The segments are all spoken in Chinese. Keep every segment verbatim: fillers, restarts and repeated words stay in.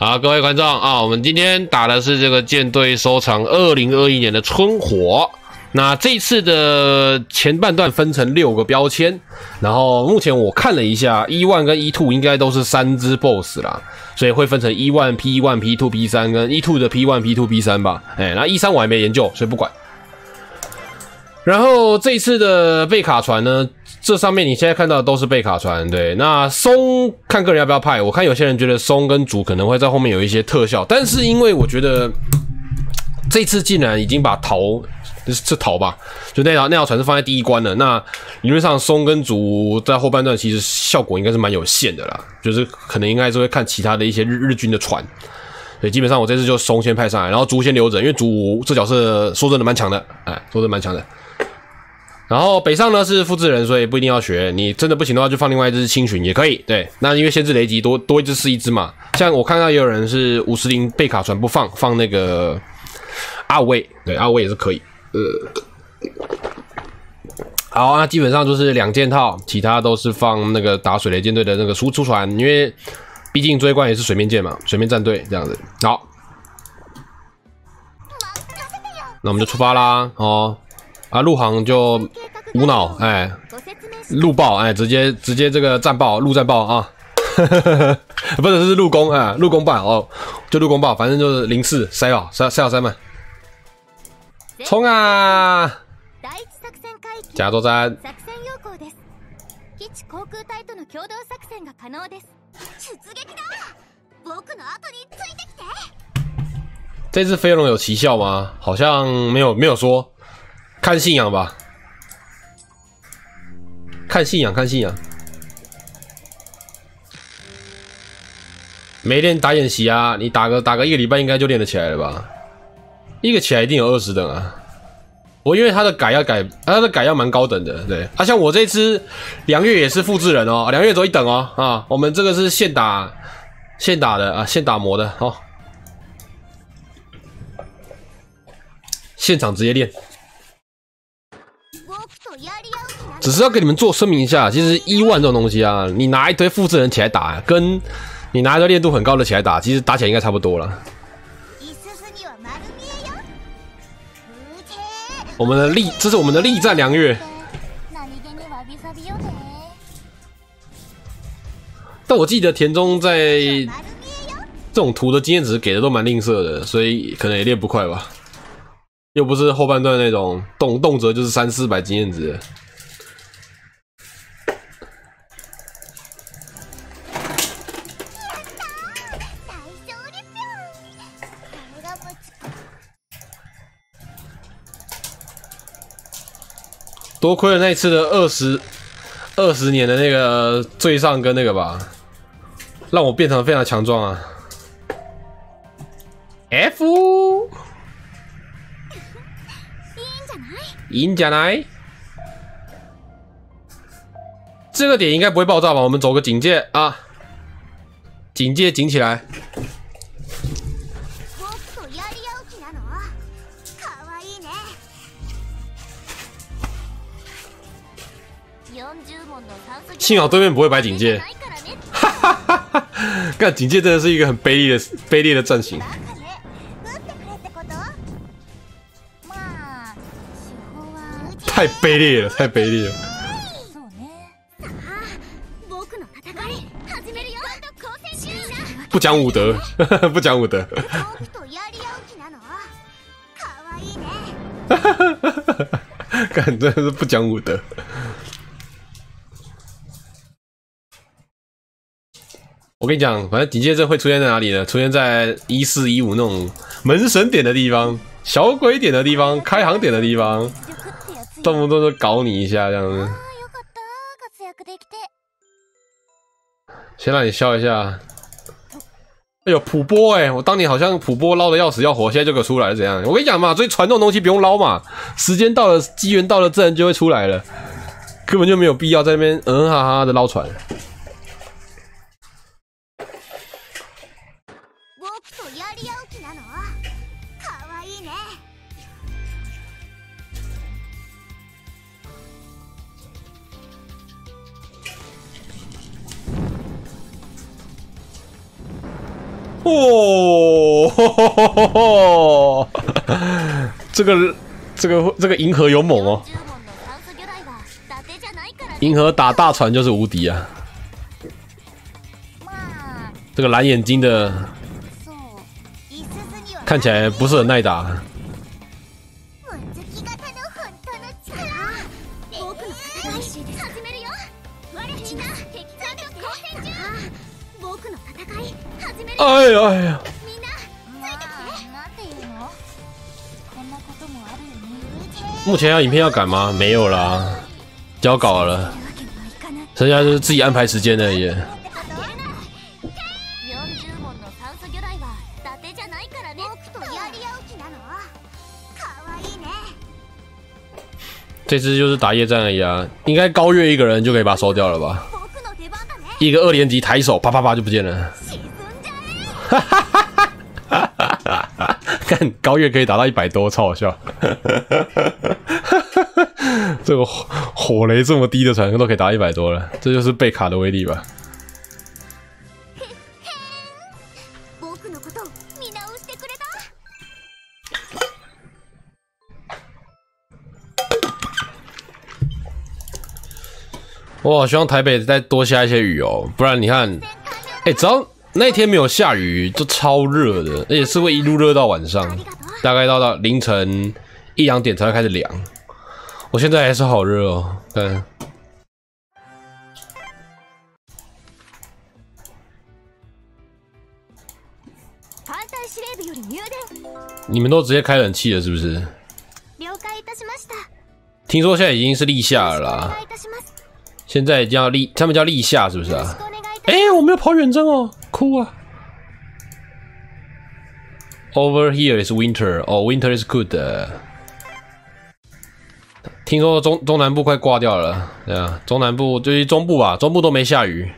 好，各位观众啊，我们今天打的是这个舰队收藏二零二一年的春火。那这次的前半段分成六个标签，然后目前我看了一下 ，E 一 跟 E 二 应该都是三只 B O S S 啦，所以会分成 E 一 P 一 P 二 P 三跟 E 二 的 P 一 P 二 P 三吧。哎，那 E 三我还没研究，所以不管。然后这一次的贝卡船呢？ 这上面你现在看到的都是贝卡船，对。那松看个人要不要派，我看有些人觉得松跟主可能会在后面有一些特效，但是因为我觉得这次竟然已经把桃是桃吧，就那条那条船是放在第一关了，那理论上松跟主在后半段其实效果应该是蛮有限的啦，就是可能应该是会看其他的一些日日军的船，所以基本上我这次就松先派上来，然后竹先留着，因为竹这角色说真的蛮强的，哎，说真的蛮强的。 然后北上呢是复制人，所以不一定要学。你真的不行的话，就放另外一只青巡也可以。对，那因为限制雷击多多一只是一只嘛。像我看到也有人是五十铃贝卡船不放，放那个阿五卫，对，阿五卫也是可以。呃，好，那基本上就是两件套，其他都是放那个打水雷舰队的那个输出船，因为毕竟追关也是水面舰嘛，水面战队这样子。好，那我们就出发啦，哦。 啊，陆航就无脑，哎，陆爆，哎，直接直接这个战爆，陆战爆啊，不是是陆攻，哎，陆攻爆哦，就陆攻爆，反正就是零四塞好，塞塞好塞满，冲啊！加作战。这次飞龙有奇效吗？好像没有，没有说。 看信仰吧，看信仰，看信仰。没练打演习啊，你打个打个一个礼拜应该就练得起来了吧？一个起来一定有二十等啊！我因为他的改要改，他的改要蛮高等的，对。啊，像我这只梁月也是复制人哦，梁月只有一等哦啊，我们这个是现打现打的啊，现打磨的哦，现场直接练。 只是要给你们做声明一下，其实一万这种东西啊，你拿一堆复制人起来打，跟你拿一堆练度很高的起来打，其实打起来应该差不多了。我们的力，这是我们的力战良月。但我记得田中在这种图的经验值给的都蛮吝啬的，所以可能也练不快吧。又不是后半段那种动动辄就是三四百经验值。 多亏了那一次的二十二十年的那个最上跟那个吧，让我变成非常强壮啊 ！F， いいんじゃない？这个点应该不会爆炸吧？我们走个警戒啊，警戒警起来。 幸好对面不会摆警戒，哈哈哈哈！干警戒真的是一个很卑劣的卑劣的战型，太卑劣了，太卑劣了！不讲武德，不讲武德。哈哈哈哈哈！干真的是不讲武德。 我跟你讲，反正警戒阵会出现在哪里呢？出现在一四一五那种门神点的地方、小鬼点的地方、开航点的地方，动不动就搞你一下这样子。先让你笑一下。哎呦，普波哎、欸！我当年好像普波捞的要死要活，现在就给我出来了，怎样？我跟你讲嘛，所以传这种东西不用捞嘛，时间到了，机缘到了，自然就会出来了，根本就没有必要在那边嗯哈哈的捞船。 哦，这个这个这个银河有猛哦！银河打大船就是无敌啊！这个蓝眼睛的看起来不是很耐打。哎呀哎呀！目前要影片要赶吗？没有啦，交稿了，剩下就是自己安排时间而已。这次就是打夜战而已啊，应该高月一个人就可以把它收掉了吧？一个二连级抬手，啪啪啪就不见了。哈哈哈哈哈哈！看高月可以打到一百多，超好笑。这个火火雷这么低的船都可以打一百多了，这就是贝卡的威力吧？我好希望台北再多下一些雨哦，不然你看，哎、欸，只要那天没有下雨，就超热的，而且是会一路热到晚上，大概到到凌晨一两点才会开始凉。我现在还是好热哦，看。你们都直接开冷气了是不是？听说现在已经是立夏了啦。现在已经要立，他们叫立夏是不是啊？哎、欸，我们要跑远征哦，酷啊 ！Over here is winter， 哦 ，winter is good。听说中中南部快挂掉了，对啊，中南部就是中部吧，中部都没下雨。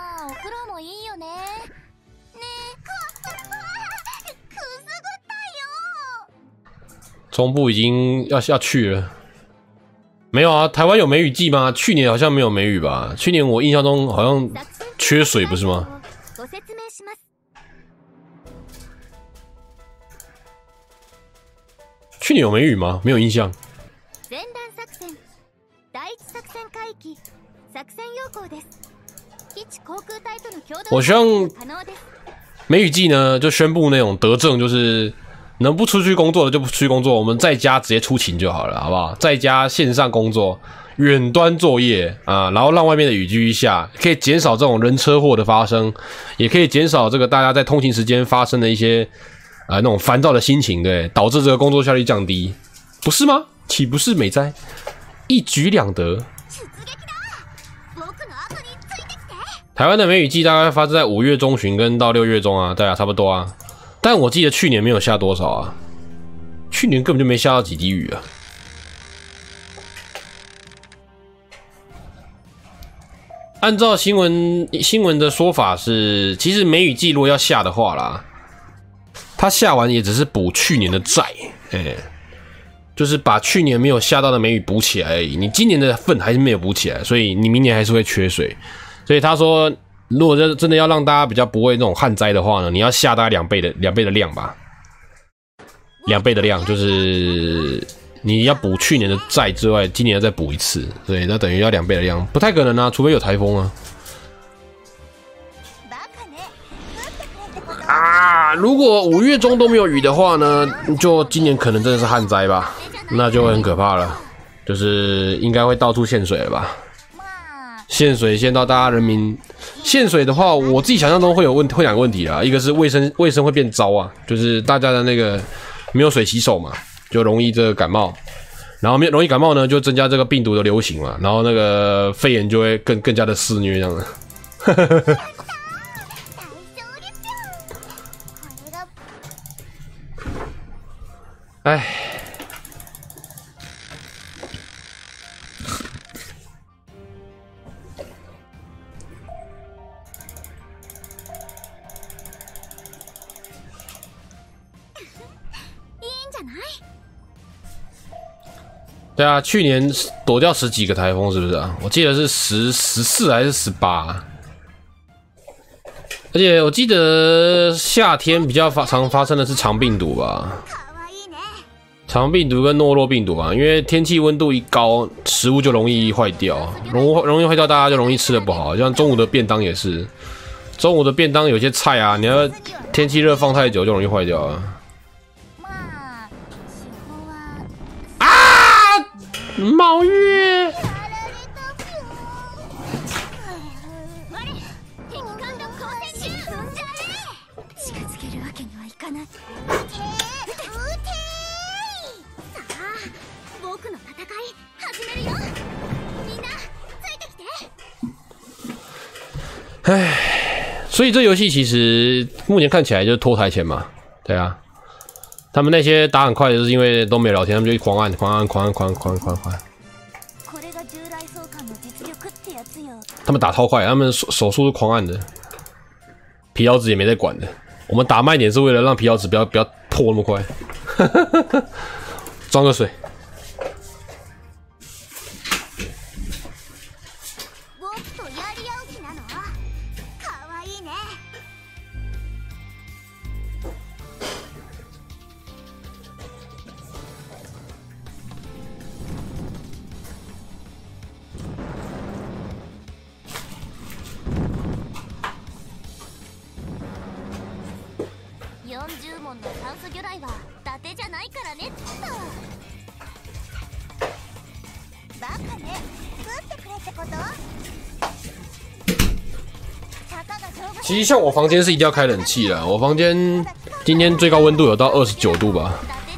中部已经要要去了。没有啊，台湾有梅雨季吗？去年好像没有梅雨吧？去年我印象中好像缺水，不是吗？去年有梅雨吗？没有印象。我希望梅雨季呢，就宣布那种德政，就是能不出去工作的就不出去工作，我们在家直接出勤就好了，好不好？在家线上工作，远端作业啊，然后让外面的雨继续下，可以减少这种人车祸的发生，也可以减少这个大家在通勤时间发生的一些啊那种烦躁的心情，对，导致这个工作效率降低，不是吗？岂不是美哉？一举两得。台湾的梅雨季大概发生在五月中旬跟到六月中啊，对啊，差不多啊。但我记得去年没有下多少啊，去年根本就没下到几滴雨啊。按照新闻新闻的说法是，其实梅雨季如果要下的话啦，它下完也只是补去年的债，哎、欸，就是把去年没有下到的梅雨补起来而已。你今年的份还是没有补起来，所以你明年还是会缺水。所以他说，如果真的要让大家比较不会那种旱灾的话呢，你要下大概两倍的两倍的量吧，两倍的量就是你要补去年的债之外，今年要再补一次，所以那等于要两倍的量，不太可能啊，除非有台风啊。啊，如果五月中都没有雨的话呢，就今年可能真的是旱灾吧，那就会很可怕了，就是应该会到处限水了吧。限水限到大家人民限水的话，我自己想象中会有问会两个问题啦，一个是卫生卫生会变糟啊，就是大家的那个没有水洗手嘛，就容易这个感冒，然后没容易感冒呢，就增加这个病毒的流行嘛，然后那个肺炎就会更更加的肆虐这样的。哎。对啊，去年躲掉十几个台风，是不是啊？我记得是十十四还是十八、啊？ 而且我记得夏天比较发常发生的是肠病毒吧，肠病毒跟诺洛病毒吧，因为天气温度一高，食物就容易坏掉，容容易坏掉，大家就容易吃的不好。像中午的便当也是，中午的便当有些菜啊，你要天气热放太久就容易坏掉啊。啊！毛月。 唉，所以这游戏其实目前看起来就是拖台前嘛，对啊，他们那些打很快的，就是因为都没聊天，他们就狂按、狂按、狂按、狂按、狂按、狂按。他们打超快，他们手手速是狂按的，皮腰子也没在管的。我们打慢点是为了让皮腰子不要不要破那么快。装个水。 其实像我房间是一定要开冷气的，我房间今天最高温度有到二十九度吧。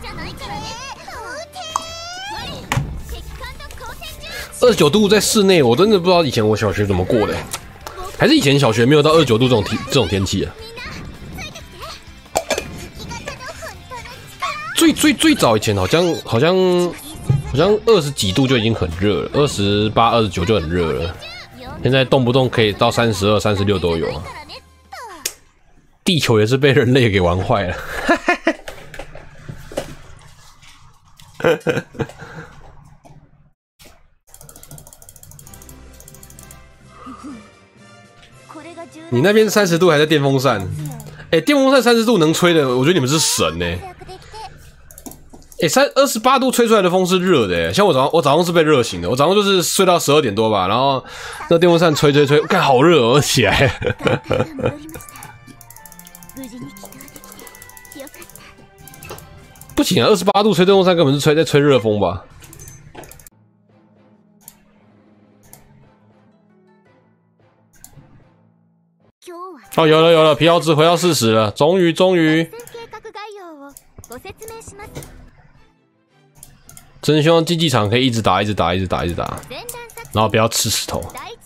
二十九度在室内，我真的不知道以前我小学怎么过的，还是以前小学没有到二十九度这种天这种天气啊。最最最早以前好像好像好像二十几度就已经很热了，二十八、二十九就很热了。现在动不动可以到三十二、三十六都有。地球也是被人类给玩坏了。你那边三十度还在电风扇？哎、欸，电风扇三十度能吹的，我觉得你们是神呢、欸。哎、欸，三二十八度吹出来的风是热的、欸，像我早上我早上是被热醒的，我早上就是睡到十二点多吧，然后那电风扇吹吹吹，看好热哦，起来。不行啊，二十八度吹电风扇根本是吹在吹热风吧？哦，有了有了，皮腰子回到事实了，终于终于。真希望竞技场可以一直打，一直打，一直打，一直打，然后不要吃石头。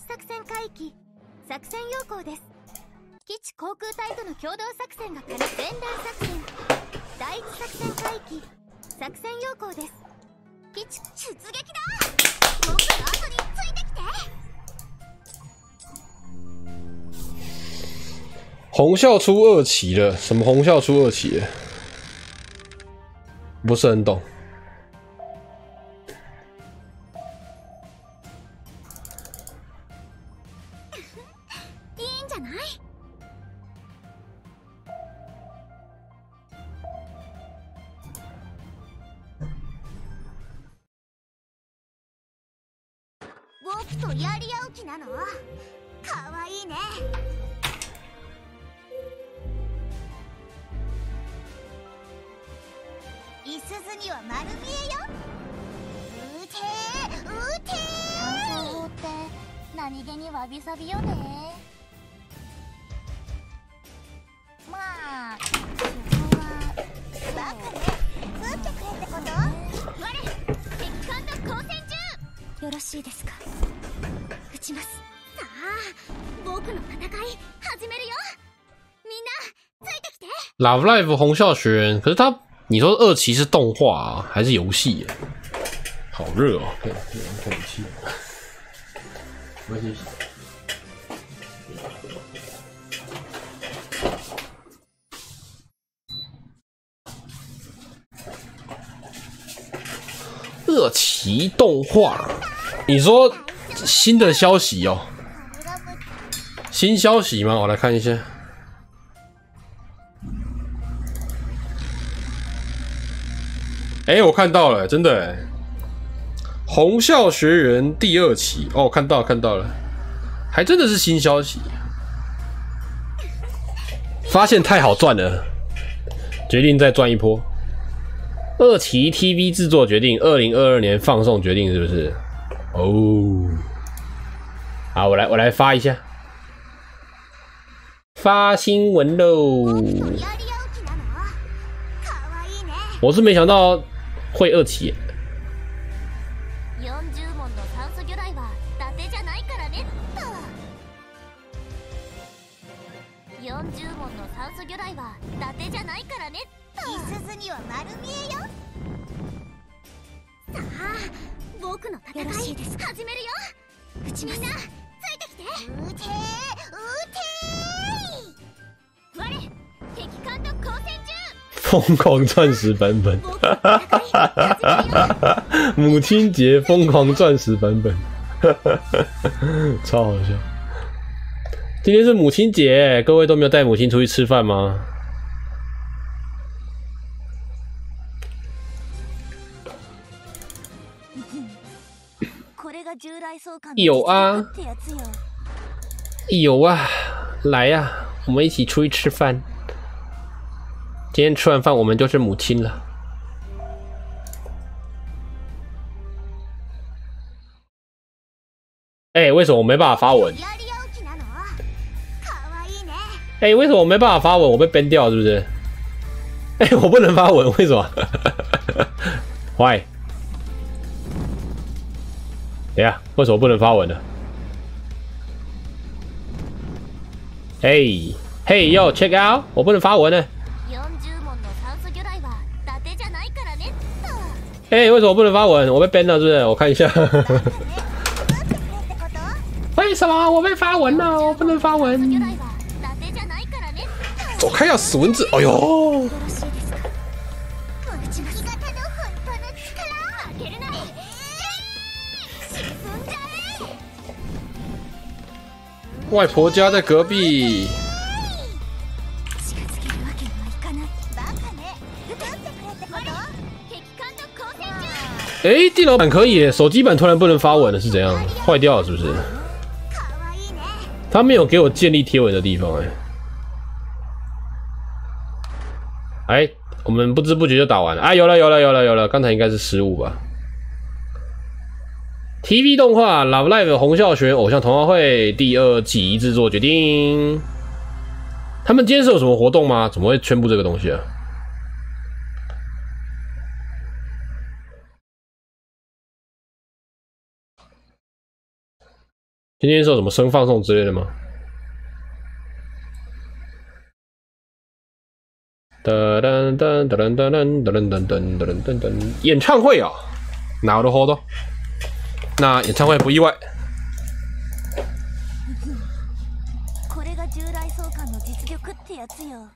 红校出二期了，什么红校出二期了？不是很懂。 僕とやり合う気なの？かわいいね。いすずには丸見えよ。うてーうてー。感想って何気にわびさびよね。まあそこはバカね。撃ってくれってこと？我敵艦と交戦中。よろしいですか？撃ちます。さあ僕の戦い始めるよ。みんなついてきて。 Love Live 红校学员，可是他。你说二期是动画啊，还是游戏？好热哦！看，看冷气。没关系。二期动画，你说新的消息哦？新消息吗？我来看一下。 哎、欸，我看到了，真的、欸，红校学园第二期哦，看到看到了，还真的是新消息。发现太好赚了，决定再赚一波。二期 T V 制作决定，二零二二年放送决定，是不是？哦，好，我来我来发一下，发新闻喽。我是没想到会二期。 僕の戦い始めるよ。みんなついてきて。うてうて我敵艦と交戦中。 疯狂钻石版本，母亲节疯狂钻石版本，超好笑。今天是母亲节，各位都没有带母亲出去吃饭吗？有啊，有啊，来呀、啊，我们一起出去吃饭。今天吃完饭，我们就是母亲了。哎、欸，为什么我没办法发文？哎、欸，为什么我没办法发文？我被 ban 掉是不是？哎、欸，我不能发文，为什么 ？Why？ 等一下，为什么不能发文呢？嘿，嘿，Yo check out， 我不能发文呢。哎、欸，为什么不能发文？我被 ban 了是不是？我看一下。为什么我被发文了？我不能发文。走开呀、啊，死蚊子！哎呦！外婆家在隔壁。哎、欸，电脑版可以，手机版突然不能发文了，是怎样？坏掉了是不是？他没有给我建立贴文的地方、欸，哎，哎，我们不知不觉就打完了，啊，有了，有了，有了，有了，刚才应该是失误吧。T V 动画《Love Live》红校学偶像童话会第二集制作决定。他们今天是有什么活动吗？怎么会宣布这个东西啊？今天是有什么声放送之类的吗？噔噔噔噔噔噔噔噔噔噔噔噔，演唱会啊，なるほど。那演唱会不意外。 これが従来相関の実力ってやつよ。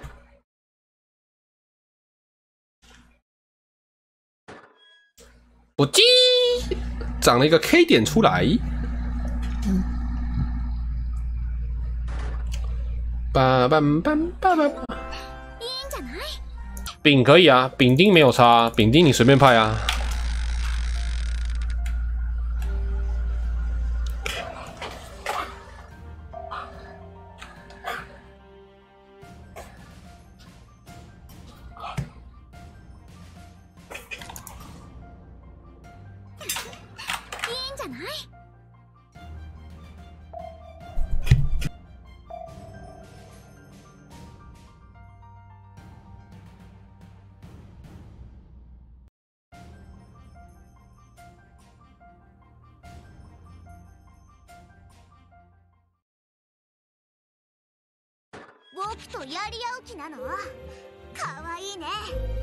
我鸡长了一个 K 点出来。叭叭叭叭叭。饼可以啊，饼丁没有差、啊，饼丁你随便派啊。 僕とやり合う気なの？かわいいね。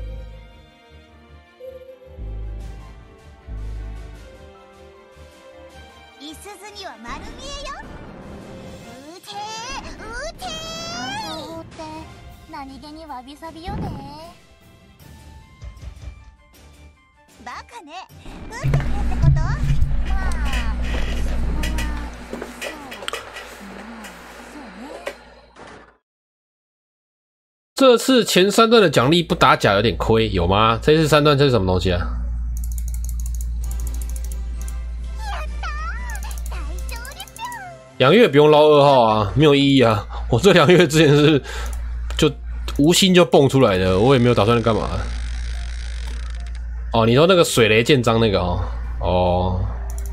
いすずには丸見えよ。うてーうてー。感想法って何気にわびさびよね。バカね。打ってくれってこと？まあ。 这次前三段的奖励不打假有点亏，有吗？这次三段这是什么东西啊？两月不用捞二号啊，没有意义啊！我这两月之前是就无心就蹦出来的，我也没有打算干嘛。哦，你说那个水雷剑章那个哦，哦，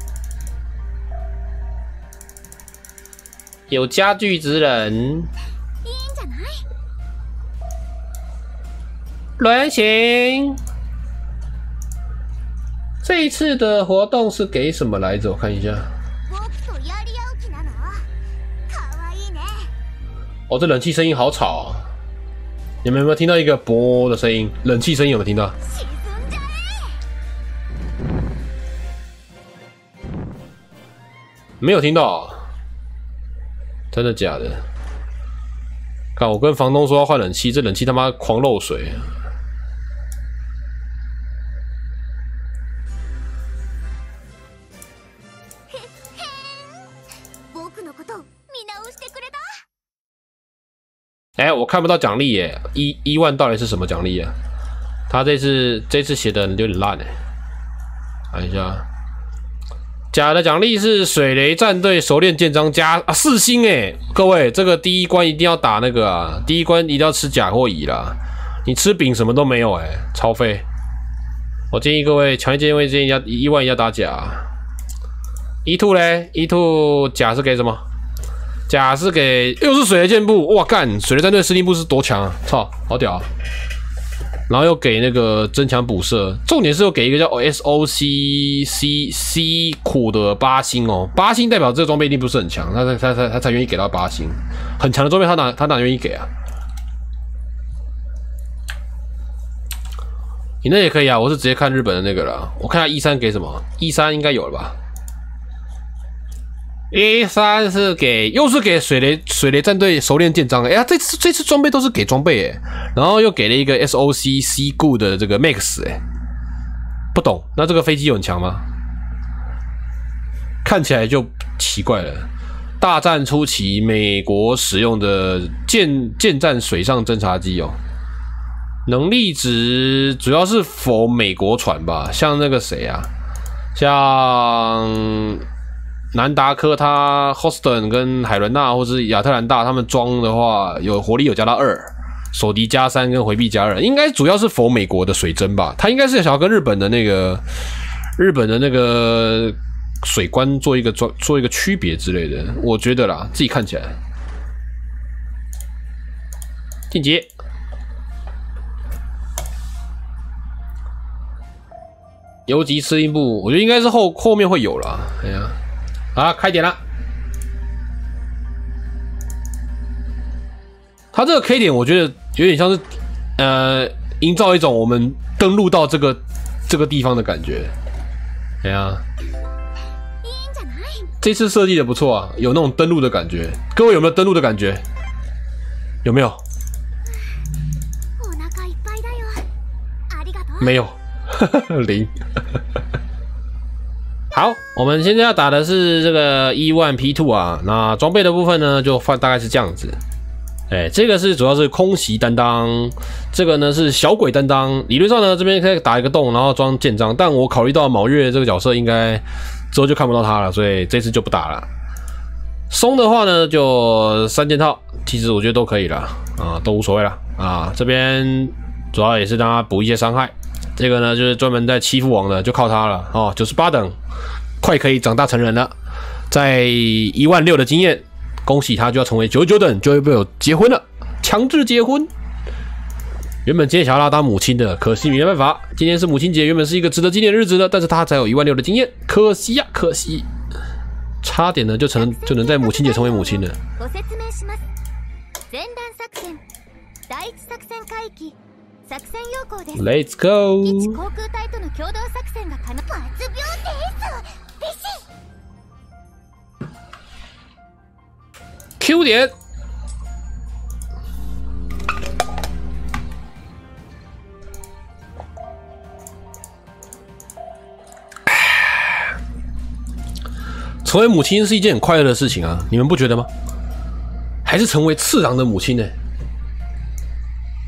有家具之人，轮行。这一次的活动是给什么来着？我看一下。哦，这冷气声音好吵啊！你们有没有听到一个啵的声音？冷气声音有没有听到？没有听到，真的假的？看我跟房东说要换冷气，这冷气他妈狂漏水。哎、欸，我看不到奖励耶，一一万到底是什么奖励啊？他这次这次写的有点烂哎，看一下，假的奖励是水雷战队熟练剑章加啊四星哎，各位这个第一关一定要打那个啊，第一关一定要吃甲或乙啦，你吃丙什么都没有哎，超废。我建议各位，强烈建议建议要一万一要打甲。一兔嘞，一兔甲是给什么？甲是给又是水雷剑部，哇干！水雷战队司令部是多强啊！操，好屌啊！然后又给那个增强补射，重点是又给一个叫 S O C C C 苦的八星哦，八星代表这个装备一定不是很强，他他他他才愿意给到八星，很强的装备他哪他哪愿意给啊？你那也可以啊，我是直接看日本的那个啦，我看下 E 三给什么 ，E 三应该有了吧？ A 三是给，又是给水雷水雷战队熟练剑章，哎呀，这次这次装备都是给装备哎，然后又给了一个 S O C C Good 的这个 Max 哎，不懂，那这个飞机有很强吗？看起来就奇怪了。大战初期美国使用的舰舰战水上侦察机哦，能力值主要是否美国船吧，像那个谁啊，像。 南达科他 Houston 跟海伦娜或是亚特兰大他们装的话，有火力有加到二，手敌加三跟回避加二，应该主要是否美国的水针吧？他应该是想要跟日本的那个日本的那个水关做一个做做一个区别之类的，我觉得啦，自己看起来。晋级。游击司令部，我觉得应该是后后面会有啦。哎呀。 啊，开点了！它这个 K 点，我觉得有点像是，呃，营造一种我们登陆到这个这个地方的感觉。哎呀，这次设计的不错啊，有那种登陆的感觉。各位有没有登陆的感觉？有没有？没有，零。好，我们现在要打的是这个 E 一 P 二 啊，那装备的部分呢，就放大概是这样子。哎，这个是主要是空袭担当，这个呢是小鬼担当。理论上呢，这边可以打一个洞，然后装剑章，但我考虑到毛月这个角色应该之后就看不到他了，所以这次就不打了。松的话呢，就三件套，其实我觉得都可以了啊，都无所谓了啊。这边主要也是让他补一些伤害。 这个呢，就是专门在欺负王的，就靠他了哦。九十八等，快可以长大成人了，在一万六的经验，恭喜他就要成为九十九等，就会被我结婚了，强制结婚。原本今天想要让他当母亲的，可惜没办法，今天是母亲节，原本是一个值得纪念日子的，但是他才有一万六的经验，可惜呀、啊，可惜，差点呢就成就能在母亲节成为母亲了。Let's go！ Q 点，成为母亲是一件很快乐的事情啊，你们不觉得吗？还是成为次郎的母亲呢？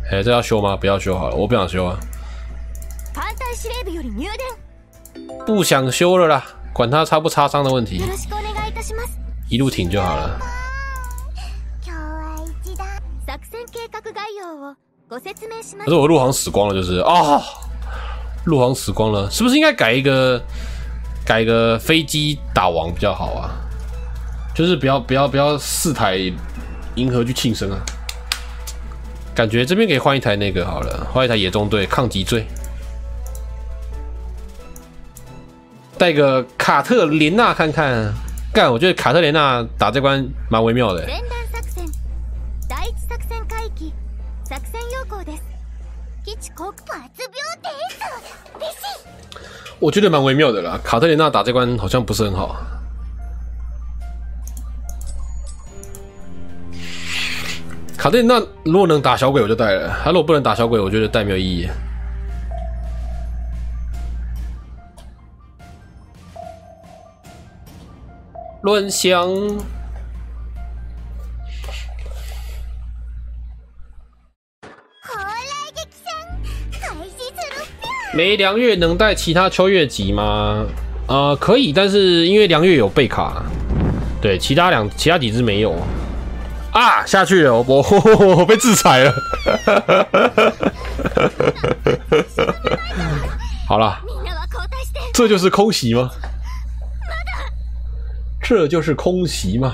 哎、欸，这要修吗？不要修好了，我不想修啊。不想修了啦，管它擦不擦伤的问题，一路挺就好了。可是我陆航死光了，就是啊，陆航死光了，是不是应该改一个改一个飞机打王比较好啊？就是不要不要不要四台银河去庆生啊！感觉这边可以换一台那个好了，换一台野中队抗击坠，带个卡特莲娜看看。干，我觉得卡特莲娜打这关蛮微妙的。我觉得蛮微妙的啦，卡特莲娜打这关好像不是很好。卡特莲娜如果能打小鬼我就带了，他如果不能打小鬼，我觉得带没有意义。论香，梅良月能带其他秋月级吗？呃，可以，但是因为良月有备卡，对，其他两其他几只没有。啊，下去了，我我我被制裁了。好了，这就是空袭吗？这就是空袭吗？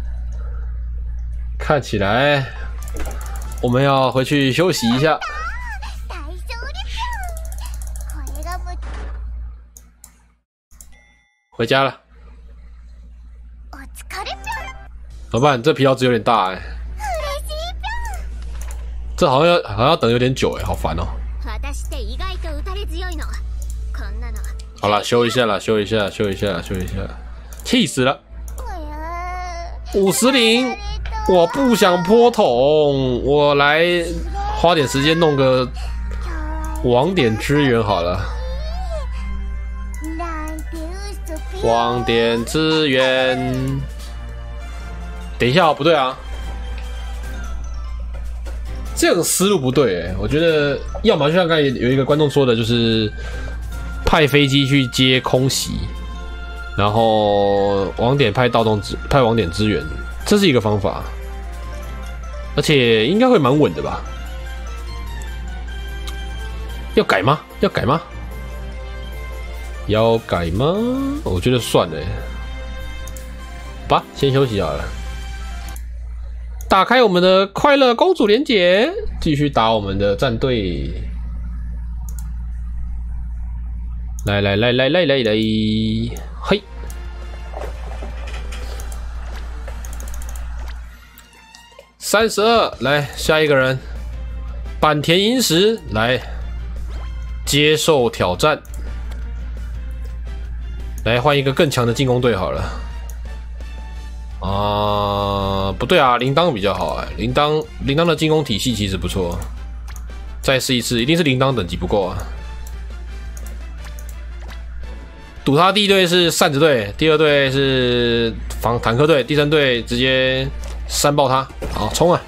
看起来我们要回去休息一下。回家了。怎么办？这皮条子有点大哎、欸，这好像要好像要等有点久哎、欸，好烦哦、喔。好了，修一下了，修一下，修一下，修一下，气死了！五十零，我不想泼桶，我来花点时间弄个网点支援好了。网点支援。等一下、哦，不对啊，这个思路不对哎，我觉得要么就像刚才有一个观众说的，就是派飞机去接空袭，然后网点派盗洞支派网点支援，这是一个方法，而且应该会蛮稳的吧？要改吗？要改吗？要改吗？我觉得算了，吧，先休息好了。打开我们的快乐公主连结，继续打我们的战队。来来来来来来来，嘿！三十二，来下一个人，坂田银时来接受挑战。来换一个更强的进攻队好了。啊、呃，不对啊，铃铛比较好哎、欸，铃铛铃铛的进攻体系其实不错。再试一次，一定是铃铛等级不够啊。赌他第一队是扇子队，第二队是防坦克队，第三队直接扇爆他。好，冲啊！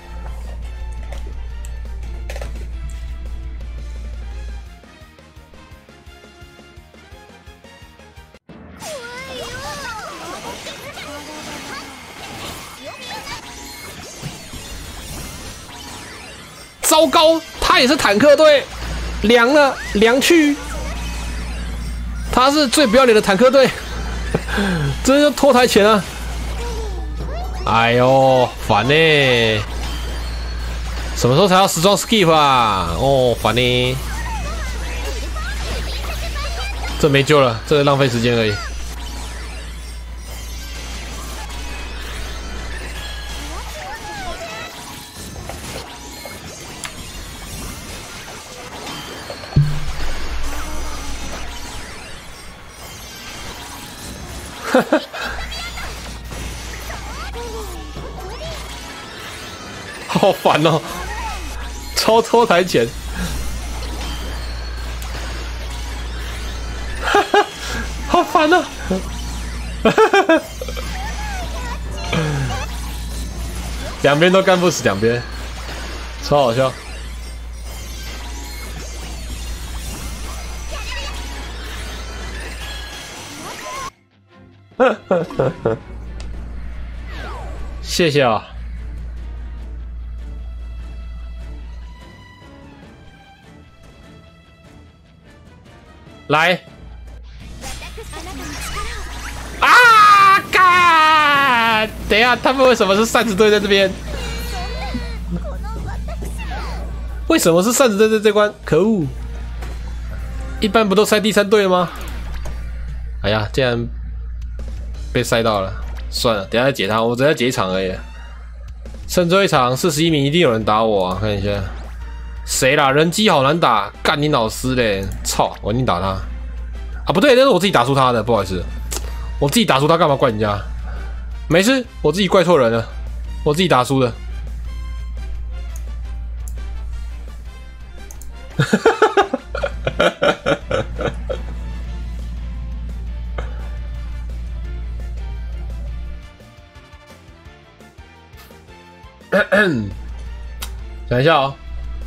糟糕，他也是坦克队，凉了，凉去。他是最不要脸的坦克队，这就拖台前啊！哎呦，烦呢、欸！什么时候才要时装 skip 啊？哦，烦呢、欸！这没救了，这浪费时间而已。好烦哦，超拖台前，好烦哦，两边都干不死，两边超好笑。 谢谢啊。来。啊！干！等一下，他们为什么是扇子队在这边？为什么是扇子队在这关？可恶！一般不都塞第三队了吗？哎呀，竟然被塞到了，算了，等一下再解他，我只要解一场而已。剩最后一场，四十一名，一定有人打我啊！看一下，谁啦？人机好难打，干你老师嘞！操，我一定打他。啊，不对，那是我自己打输他的，不好意思，我自己打输他，干嘛怪人家？没事，我自己怪错人了，我自己打输的。等一下哦，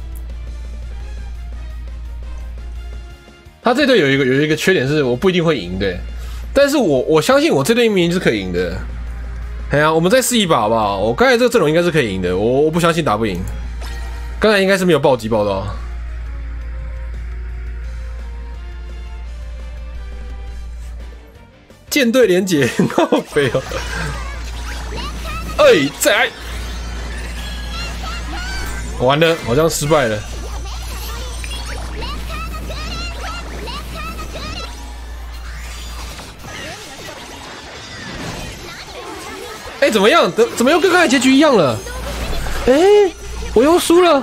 他这队有一个有一个缺点是，我不一定会赢的，但是我我相信我这队明明是可以赢的。哎呀，我们再试一把好不好？我刚才这个阵容应该是可以赢的，我我不相信打不赢。刚才应该是没有暴击爆到。舰队连结，好肥哦！哎，再来！完了，好像失败了。哎、欸，怎么样？怎怎么又跟刚才结局一样了？哎、欸，我又输了。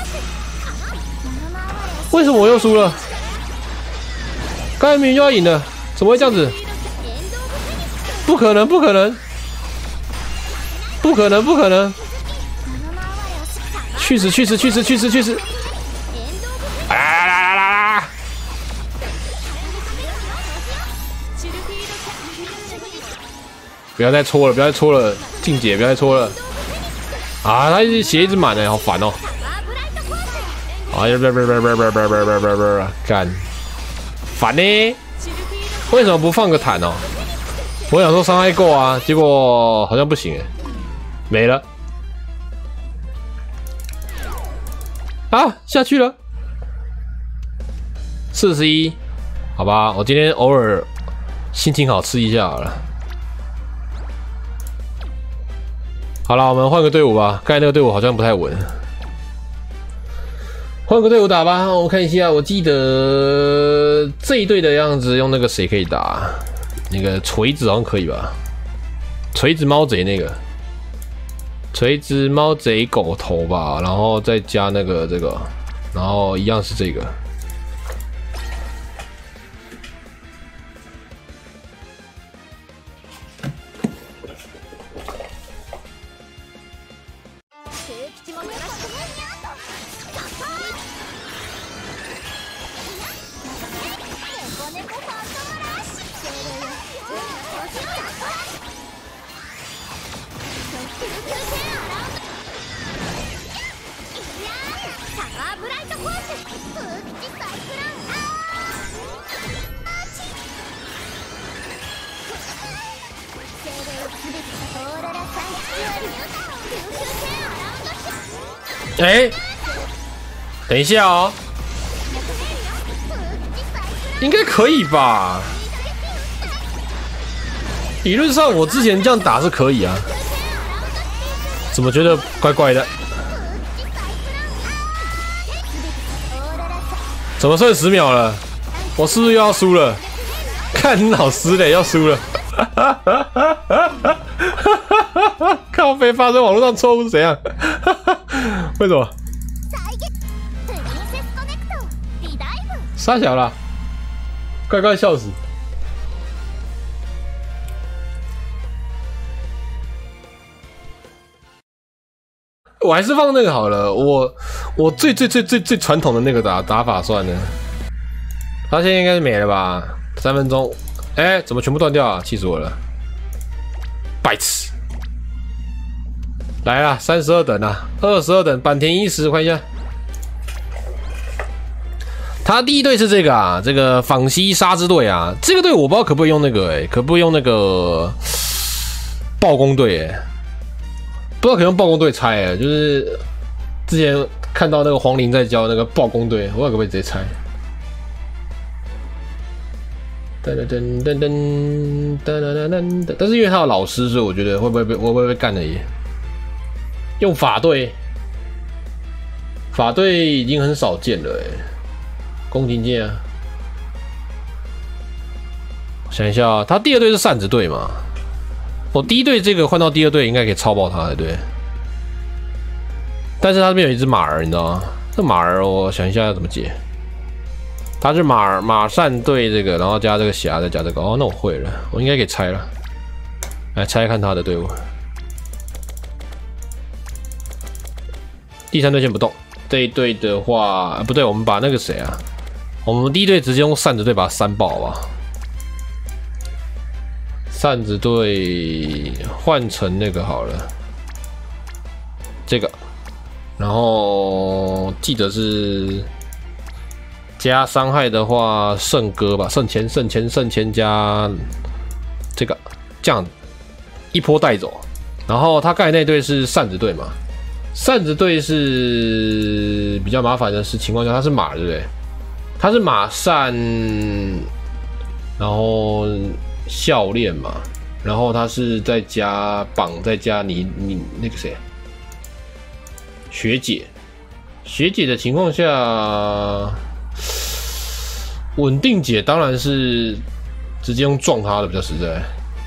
为什么我又输了？刚才明明就要赢了，怎么会这样子？不可能，不可能，不可能，不可能！去死，去死，去死，去死，去死！啊啦啦啦啦！不要再戳了，不要再戳了，静姐，不要再戳了！啊，他一直血一直满的，好烦哦！哎呀，不不不不不不不不不不，干，烦呢！为什么不放个坦哦？我想说伤害够啊，结果好像不行哎，没了。啊，下去了，四十一，好吧，我今天偶尔心情好吃一下好了。好了，我们换个队伍吧，刚才那个队伍好像不太稳，换个队伍打吧。我看一下，我记得这一队的样子用那个谁可以打？那个锤子好像可以吧？锤子猫贼那个。锤子猫贼狗头吧，然后再加那个这个，然后一样是这个。哎，等一下哦，应该可以吧？理论上我之前这样打是可以啊，怎么觉得怪怪的？怎么剩十秒了？我是不是又要输了？看老师嘞，要输了！靠北发生网络上错误是怎样？为什么？傻小啦，快快笑死！我还是放那个好了，我我最最最最最传统的那个打打法算了。他现在应该是没了吧？三分钟，哎、欸，怎么全部断掉啊？气死我了！白痴！来啦，三十二等啊，二十二等，坂田一时，看一下。 他第一队是这个啊，这个仿西沙之队啊，这个队我不知道可不可以用那个哎、欸，可不可以用那个暴攻队哎，不知道可以用暴攻队拆哎、欸，就是之前看到那个黄龄在教那个暴攻队，我不知道可不可以直接拆。噔噔噔噔噔噔噔噔，但是因为他有老师，所以我觉得会不会被会不会被干了耶？用法队，法队已经很少见了哎。宫廷剑啊，想一下啊，他第二队是扇子队嘛？我第一队这个换到第二队应该可以超爆他的，对。但是他这边有一只马儿，你知道吗？这马儿我想一下要怎么解。他是马马扇队这个，然后加这个侠，再加这个。哦，那我会了，我应该可以拆了。来拆看他的队伍。第三队先不动，这一队的话，啊、不对，我们把那个谁啊？我们第一队直接用扇子队把它扇爆吧。扇子队换成那个好了，这个，然后记得是加伤害的话，圣歌吧，圣钱、圣钱、圣钱加这个，这样一波带走。然后他盖那队是扇子队嘛，扇子队是比较麻烦的是情况下，他是马，对不对？他是马扇，然后笑练嘛，然后他是再加绑，再加你你那个谁，学姐，学姐的情况下，稳定姐当然是直接用撞他的比较实在。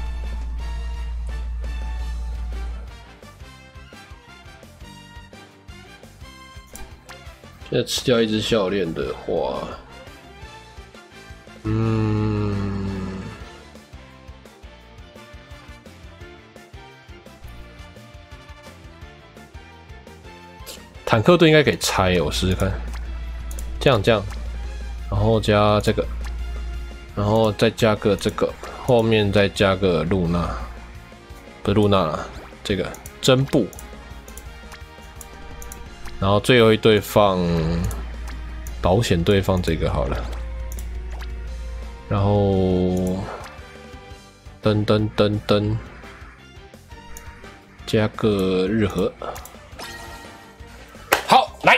现在吃掉一只笑练的话，嗯，坦克队应该可以拆，我试试看。这样这样，然后加这个，然后再加个这个，后面再加个露娜，不是露娜啦，这个针布。然后最后一队放保险队放这个好了，然后噔噔噔噔，加个日和，好来，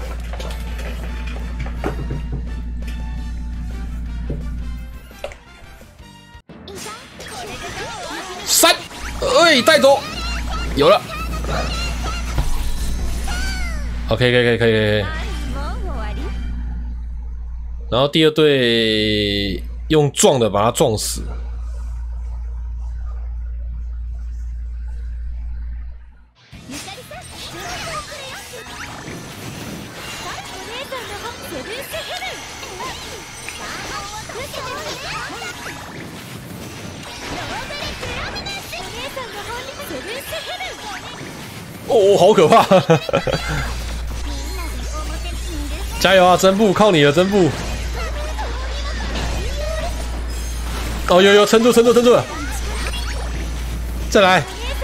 三，哎带走，有了。OK， 可以，可以，可以，可以。然后第二队用撞的把他撞死。哦，好可怕！加油啊，真布，靠你了，真布！哦，有有，撑住，撑住，撑住！再来，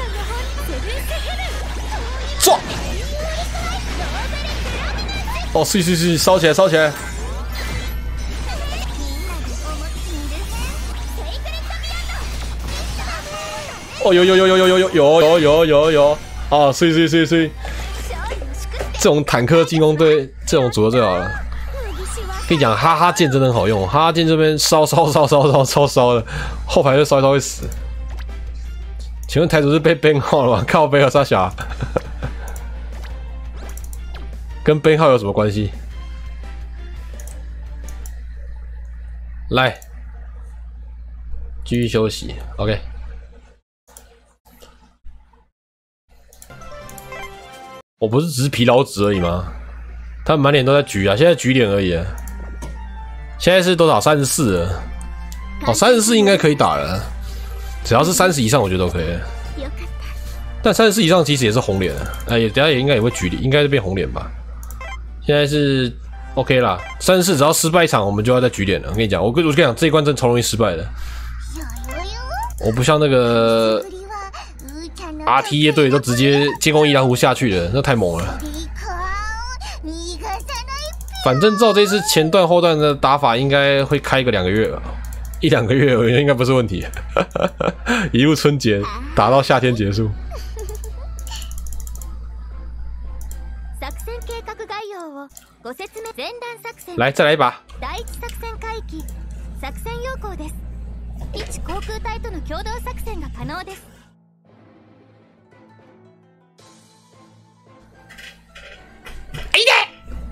撞！哦，是是是，烧起来，烧起来！哦，有有有有有有有有有有有有！哦，是是是是。这种坦克进攻队这种组合最好了。跟你讲，哈哈剑真的很好用，哈哈剑这边烧烧烧烧烧烧烧的，后排就烧一烧会死。请问台主是被 ban 号了吗？靠背和沙小，跟 ban 号有什么关系？来，继续休息 ，OK。我不是只是疲劳值而已吗？他们满脸都在橘啊，现在橘脸而已啊。现在是多少？三十四了。哦，三十四应该可以打了，只要是三十以上，我觉得都可以。但三十四以上其实也是红脸啊，哎，也等下也应该也会橘脸，应该是变红脸吧。现在是 OK 啦，三十四只要失败一场，我们就要再橘脸了。我跟你讲，我跟我跟你讲，这一关真的超容易失败的。我不像那个。R T 乐队都直接建功伊拉湖下去了，那太猛了。 反正照这次前段后段的打法，应该会开个两个月吧，一两个月，我觉得应该不是问题。一路春节打到夏天结束。来，再来一把。哎呀！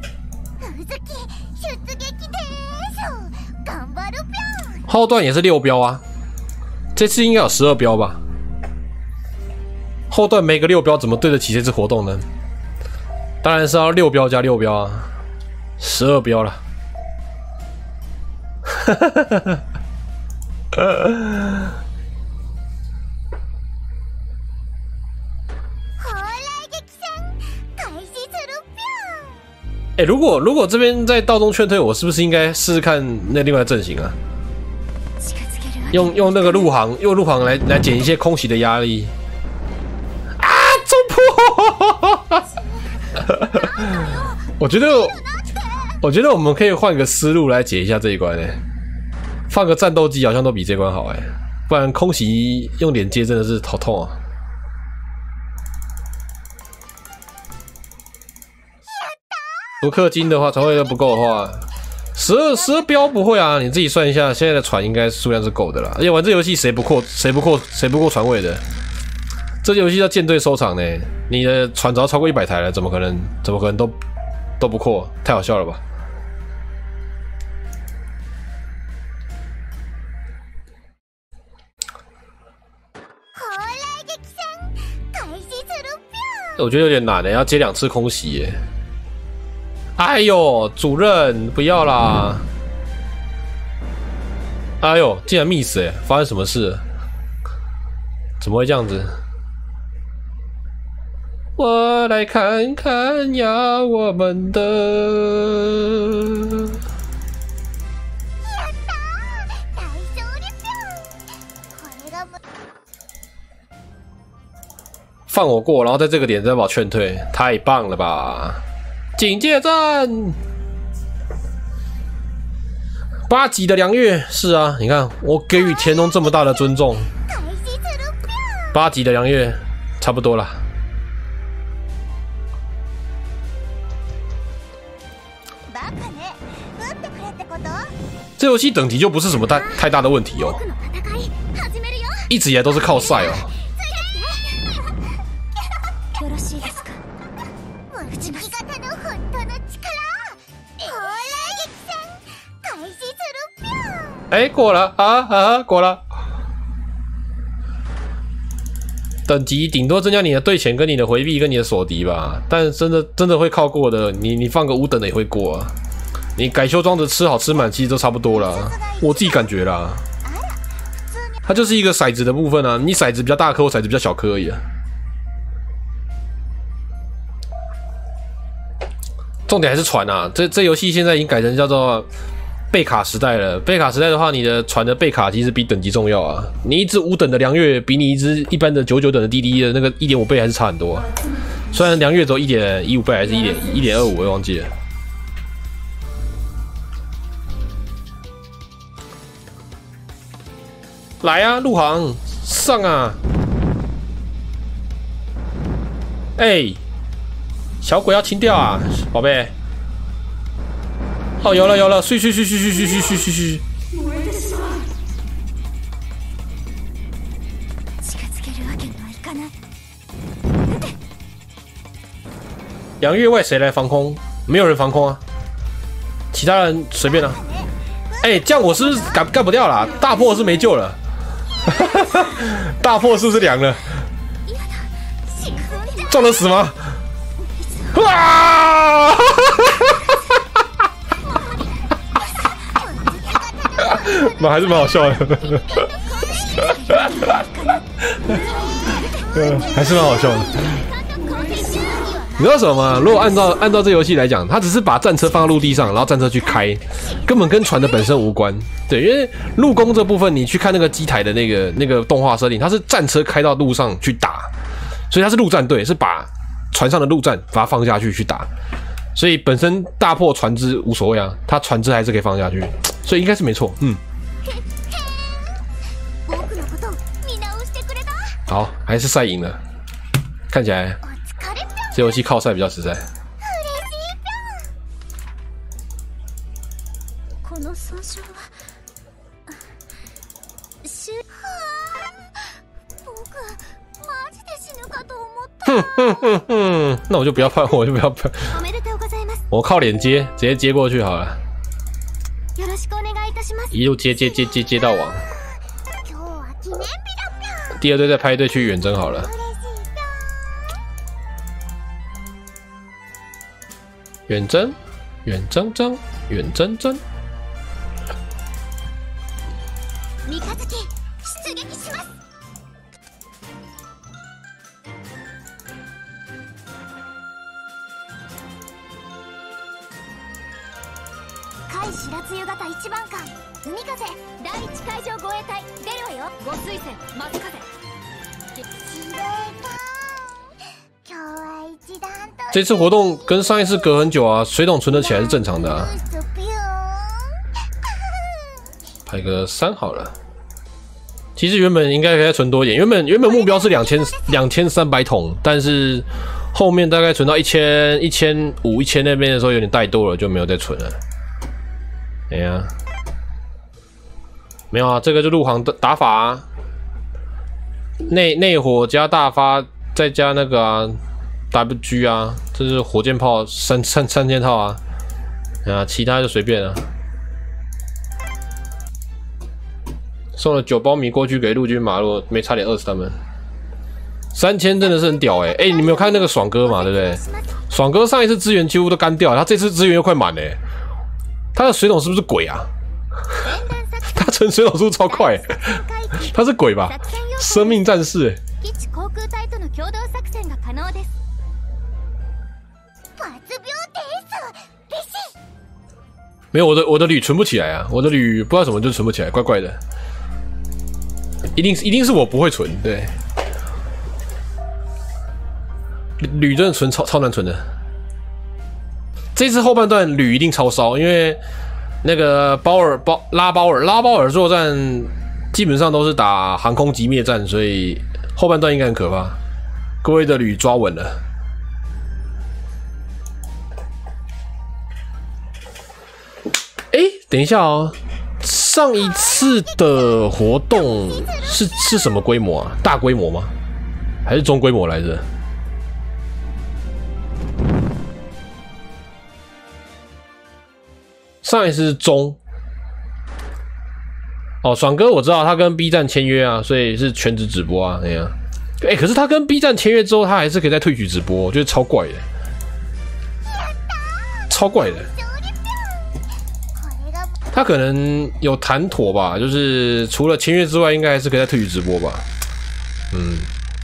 后段也是六标啊，这次应该有十二标吧？后段没个六标，怎么对得起这次活动呢？当然是要六标加六标啊，十二标了。哈哈哈哈哈！哎、欸，如果如果这边在道中劝退，我是不是应该试试看那另外的阵型啊？用用那个陆航，用陆航来来减一些空袭的压力。啊，中破！我觉得，我觉得我们可以换个思路来解一下这一关诶、欸。放个战斗机好像都比这关好诶、欸，不然空袭用脸接真的是头痛啊。不氪金的话，传回的不够的话，十二十二标不会啊，你自己算一下，现在的船应该数量是够的啦。而且玩这游戏谁不扩谁不扩谁不过船位的？这游戏叫舰队收场呢，你的船只要超过一百台了，怎么可能怎么可能都都不扩？太好笑了吧！我觉得有点难的，要接两次空袭耶。哎呦，主任不要啦！哎呦，竟然 miss 哎，发生什么事了？怎么会这样子？我来看看呀，我们的。放我过，然后在这个点再把我劝退，太棒了吧！警戒战，八级的梁月是啊，你看我给予田中这么大的尊重，八级的梁月差不多了。这游戏等级就不是什么太太大的问题哦，一直以来都是靠赛哦。哎、欸，过了啊啊，过了。等级顶多增加你的对潜、跟你的回避、跟你的锁敌吧，但真的真的会靠过的，你你放个五等的也会过啊。你改修装的吃好吃满，其实都差不多啦，我自己感觉啦。它就是一个骰子的部分啊，你骰子比较大颗，我骰子比较小颗而已啊。重点还是船啊，这这游戏现在已经改成叫做备卡时代了。备卡时代的话，你的船的备卡其实比等级重要啊。你一只五等的梁月，比你一只一般的九九等的滴滴的那个一点五倍还是差很多、啊。虽然梁月只有一点一五倍，还是一点一点二五，我也忘记了。来啊，陆航上啊！哎、欸，小鬼要清掉啊，宝贝！哦，有了有了，去去去去去去去去去去！两月外谁来防空？没有人防空啊，其他人随便啊。哎、欸，这样我是不是干干不掉了？大破是没救了。大破是不是凉了？撞得死吗？啊！蛮还是蛮好笑的，嗯，还是蛮好笑的。你知道什么吗？如果按照按照这游戏来讲，它只是把战车放在陆地上，然后战车去开，根本跟船的本身无关。对，因为陆攻这部分，你去看那个机台的那个那个动画设定，它是战车开到路上去打，所以它是陆战队，是把船上的陆战把它放下去去打。 所以本身大破船只无所谓啊，它船只还是可以放下去，所以应该是没错。嗯，好，还是赛赢了，看起来这游戏靠赛比较实在。哼哼哼哼，那我就不要拍，我就不要拍，我靠脸接，直接接过去好了，一路接接接接接到网。第二队再派一队去远征好了，远征，远征征，远征征。 甲斐白夕方一番艦海風第一海上護衛隊出るわよ。ご推薦松風。司令官，今日は一段と。 这次活动跟上一次隔很久啊，水桶存得起来是正常的啊。排个三好了。其实原本应该可以再存多一点，原本原本目标是两千两千三百桶，但是后面大概存到一千一千五一千那边的时候有点怠惰了，就没有再存了。哎呀，没有啊，这个就陆航的打法啊，内内火加大发，再加那个啊 W G 啊，这是火箭炮三三三件套啊，啊，其他就随便了。送了九包米过去给陆军马路，没差点饿死他们。三千真的是很屌哎、欸！哎、欸，你们有看那个爽哥嘛？对不对？爽哥上一次资源几乎都干掉了，他这次资源又快满了、欸。他的水桶是不是鬼啊？他存水桶速度超快、欸，他是鬼吧？生命战士、欸。没有我的我的铝存不起来啊！我的铝不知道怎么就存不起来，怪怪的。一定一定是我不会存，对。铝真的存超超难存的。这次后半段铝一定超烧，因为那个包尔包拉包尔拉包尔作战基本上都是打航空击灭战，所以后半段应该很可怕。各位的铝抓稳了。哎，等一下哦，上一次的活动是是什么规模啊？大规模吗？还是中规模来着？上一次是中哦，爽哥我知道他跟 B 站签约啊，所以是全职直播啊，哎呀，哎，可是他跟 B 站签约之后，他还是可以再退取直播，我觉得超怪的，超怪的。他可能有谈妥吧，就是除了签约之外，应该还是可以再退取直播吧。嗯。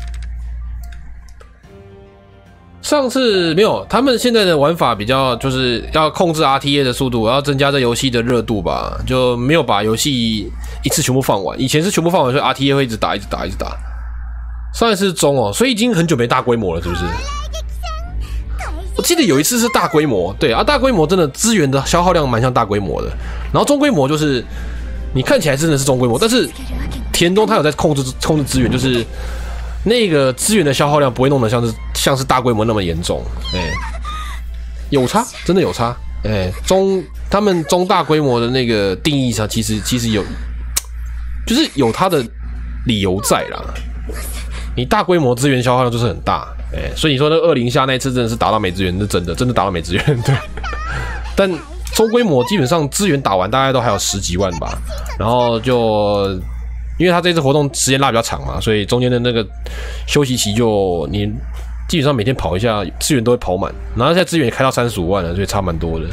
上次没有，他们现在的玩法比较就是要控制 R T A 的速度，要增加这游戏的热度吧，就没有把游戏一次全部放完。以前是全部放完，所以 R T A 会一直打，一直打，一直打。上一次是中哦，所以已经很久没大规模了，是不是？我记得有一次是大规模，对啊，大规模真的资源的消耗量蛮像大规模的。然后中规模就是你看起来真的是中规模，但是田中他有在控制控制资源，就是。那个资源的消耗量不会弄得像是像是大规模那么严重，哎、欸，有差，真的有差，哎、欸，中他们中大规模的那个定义上，其实其实有，就是有它的理由在啦。你大规模资源消耗量就是很大，哎、欸，所以你说那二零下那一次真的是打到没资源，是真的，真的打到没资源，对。但中规模基本上资源打完大概都还有十几万吧，然后就。因为他这次活动时间拉比较长嘛，所以中间的那个休息期就你基本上每天跑一下，资源都会跑满。然后现在资源也开到三十五万了，所以差蛮多的。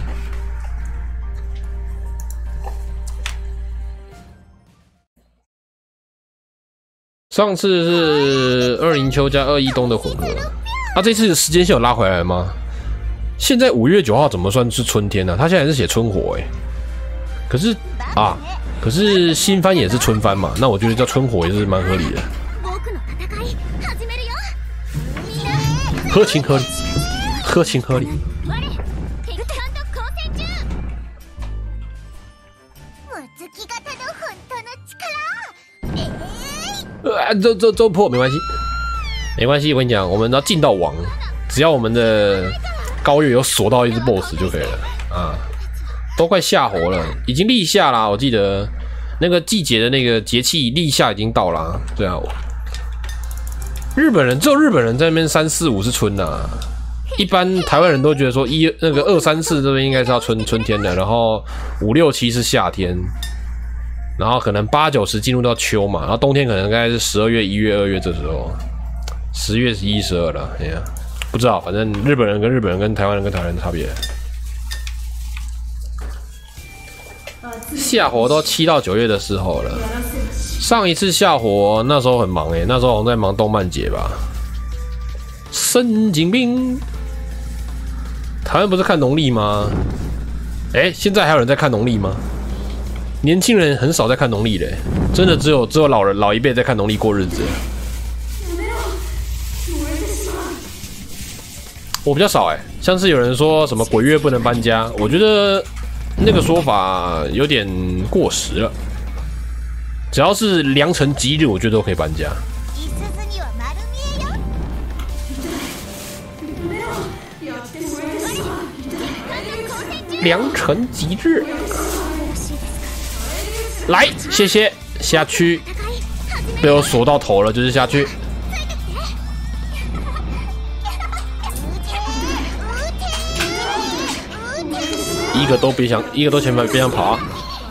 上次是二零秋加二一冬的混合，啊，这次时间线有拉回来了吗？现在五月九号怎么算是春天呢、啊？他现在是写春火哎、欸，可是啊。可是新番也是春番嘛，那我觉得叫春火也是蛮合理的，合情合理，合情合理。 呃，周周周破没关系，没关系。我跟你讲，我们要进到王，只要我们的高月有锁到一只 boss 就可以了啊。都快下活了，已经立夏啦。我记得那个季节的那个节气立夏已经到啦。对啊，日本人只有日本人在那边三四五是春呐、啊。一般台湾人都觉得说一那个二三四这边应该是要春春天的，然后五六七是夏天。然后可能八九十进入到秋嘛，然后冬天可能应该是十二月、一月、二月这时候，十月、十一、十二了。哎呀，不知道，反正日本人跟日本人跟台湾人跟台湾人的差别。下火都七到九月的时候了。上一次下火那时候很忙哎、欸，那时候好像在忙动漫节吧。神经病！台湾不是看农历吗？哎、欸，现在还有人在看农历吗？年轻人很少在看农历嘞，真的只有只有老人老一辈在看农历过日子。我比较少哎，像是有人说什么鬼月不能搬家，我觉得那个说法有点过时了。只要是良辰吉日，我觉得都可以搬家。良辰吉日。来，谢谢，下去，被我锁到头了，就是下去。一个都别想，一个都千万别想跑啊！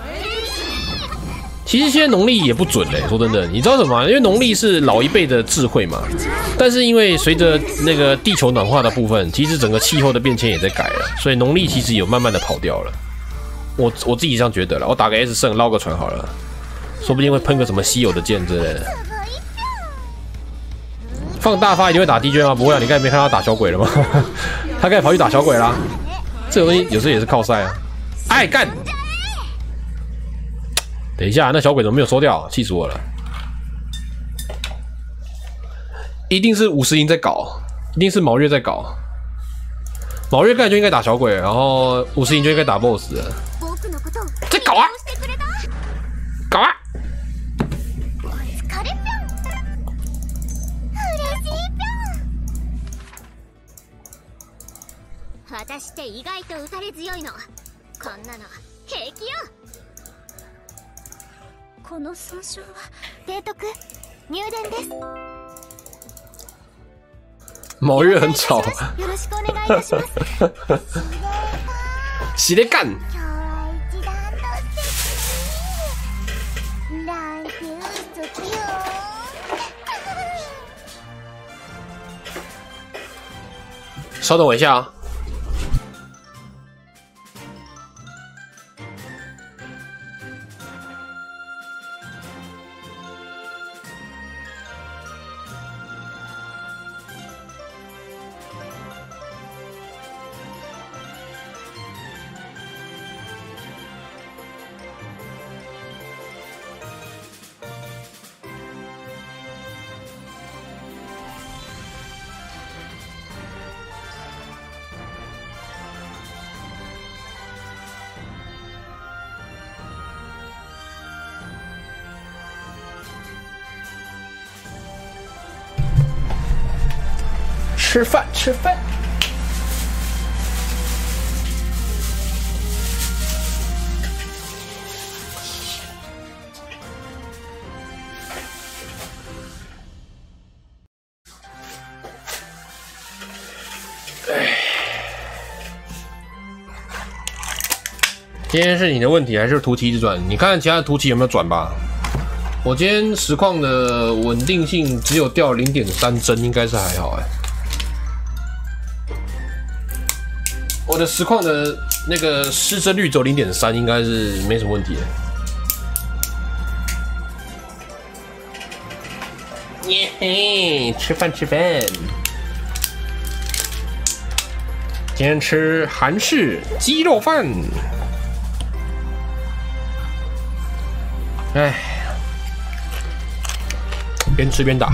其实现在农历也不准嘞，说真的，你知道什么吗？因为农历是老一辈的智慧嘛，但是因为随着那个地球暖化的部分，其实整个气候的变迁也在改了，所以农历其实有慢慢的跑掉了。我我自己这样觉得了，我打个 S 胜捞个船好了，说不定会喷个什么稀有的剑之类的。放大发一定会打 D J 吗？不会啊，你刚才没看到他打小鬼了吗？他刚才跑去打小鬼啦。这个东西有时候也是靠赛啊。哎干！等一下，那小鬼怎么没有收掉？气死我了！一定是五十音在搞，一定是毛月在搞。毛月刚才就应该打小鬼，然后五十音就应该打 BOSS 了。在搞啊！搞啊！ 私って意外と打たれ強いの。こんなの平気よ。この損傷は提督入電です。 毛月很吵。 よろしくお願いいたします。 洗咧干。稍等我一下啊。吃饭，吃饭。今天是你的问题还是图奇一直转？你看其他的图奇有没有转吧？我今天实况的稳定性只有掉 零点三 帧，应该是还好哎、欸。我的实况的那个失帧率只有 零点三， 应该是没什么问题的。耶嘿，吃饭吃饭。今天吃韩式鸡肉饭。哎，边吃边打。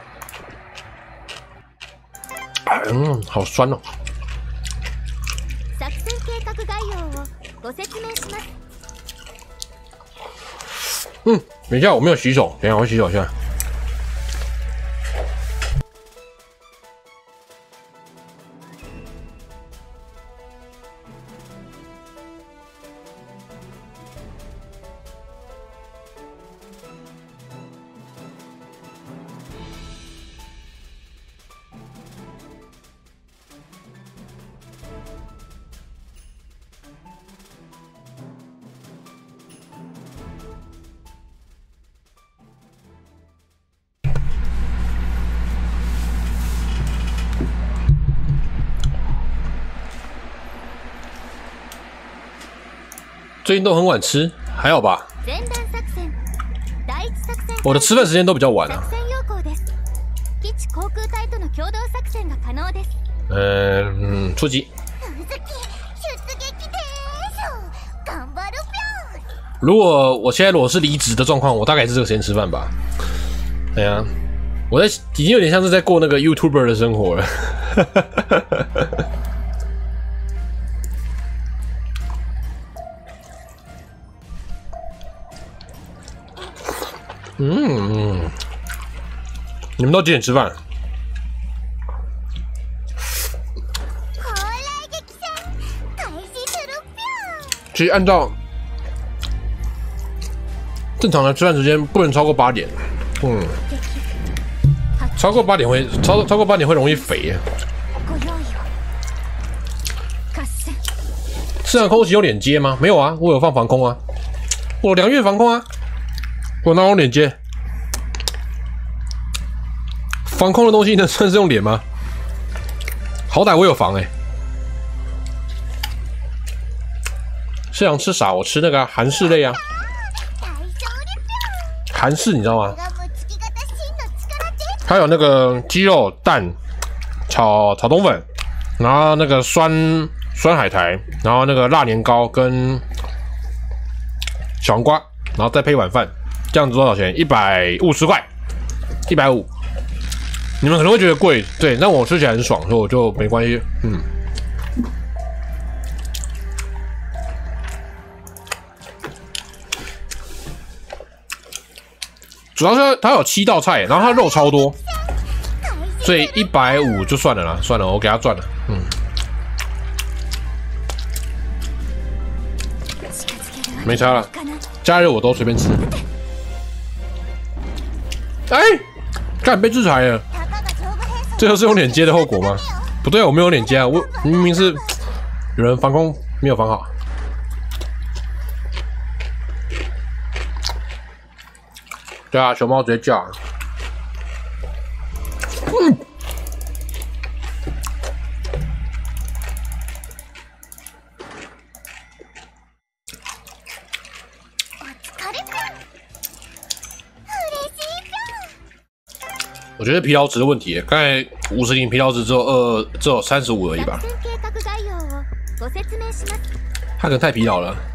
嗯，好酸哦。 嗯，等一下，我没有洗手，等一下我洗手一下。最近都很晚吃，还好吧？我的吃饭时间都比较晚啊。嗯，出击。如果我现在如果是离职的状况，我大概是这个时间吃饭吧。对啊，我在已经有点像是在过那个 YouTuber 的生活了。嗯，你们都几点吃饭？其实按照正常的吃饭时间，不能超过八点。嗯，超过八点会超超过八点会容易肥。市场空袭有脸接吗？没有啊，我有放防空啊，我两月防空啊。我哪有脸接？防空的东西能算是用脸吗？好歹我有防哎、欸。是想吃啥？我吃那个韩式类啊。韩式你知道吗？还有那个鸡肉蛋炒炒冬粉，然后那个酸酸海苔，然后那个辣年糕跟小黄瓜，然后再配一碗饭。这样子多少钱？一百五十块，一百五。你们可能会觉得贵，对，但我吃起来很爽，所以我就没关系。嗯。主要是它有七道菜，然后它肉超多，所以一百五就算了啦，算了，我给它赚了。嗯。没差了，假日我都随便吃。哎，干被制裁了，这就是用脸接的后果吗？不对，我没有脸接啊，我明明是有人防空没有防好。对啊，熊猫直接叫。嗯。我觉得疲劳值的问题，刚才五十零疲劳值只有二，只有三十五而已吧。他可能太疲劳了。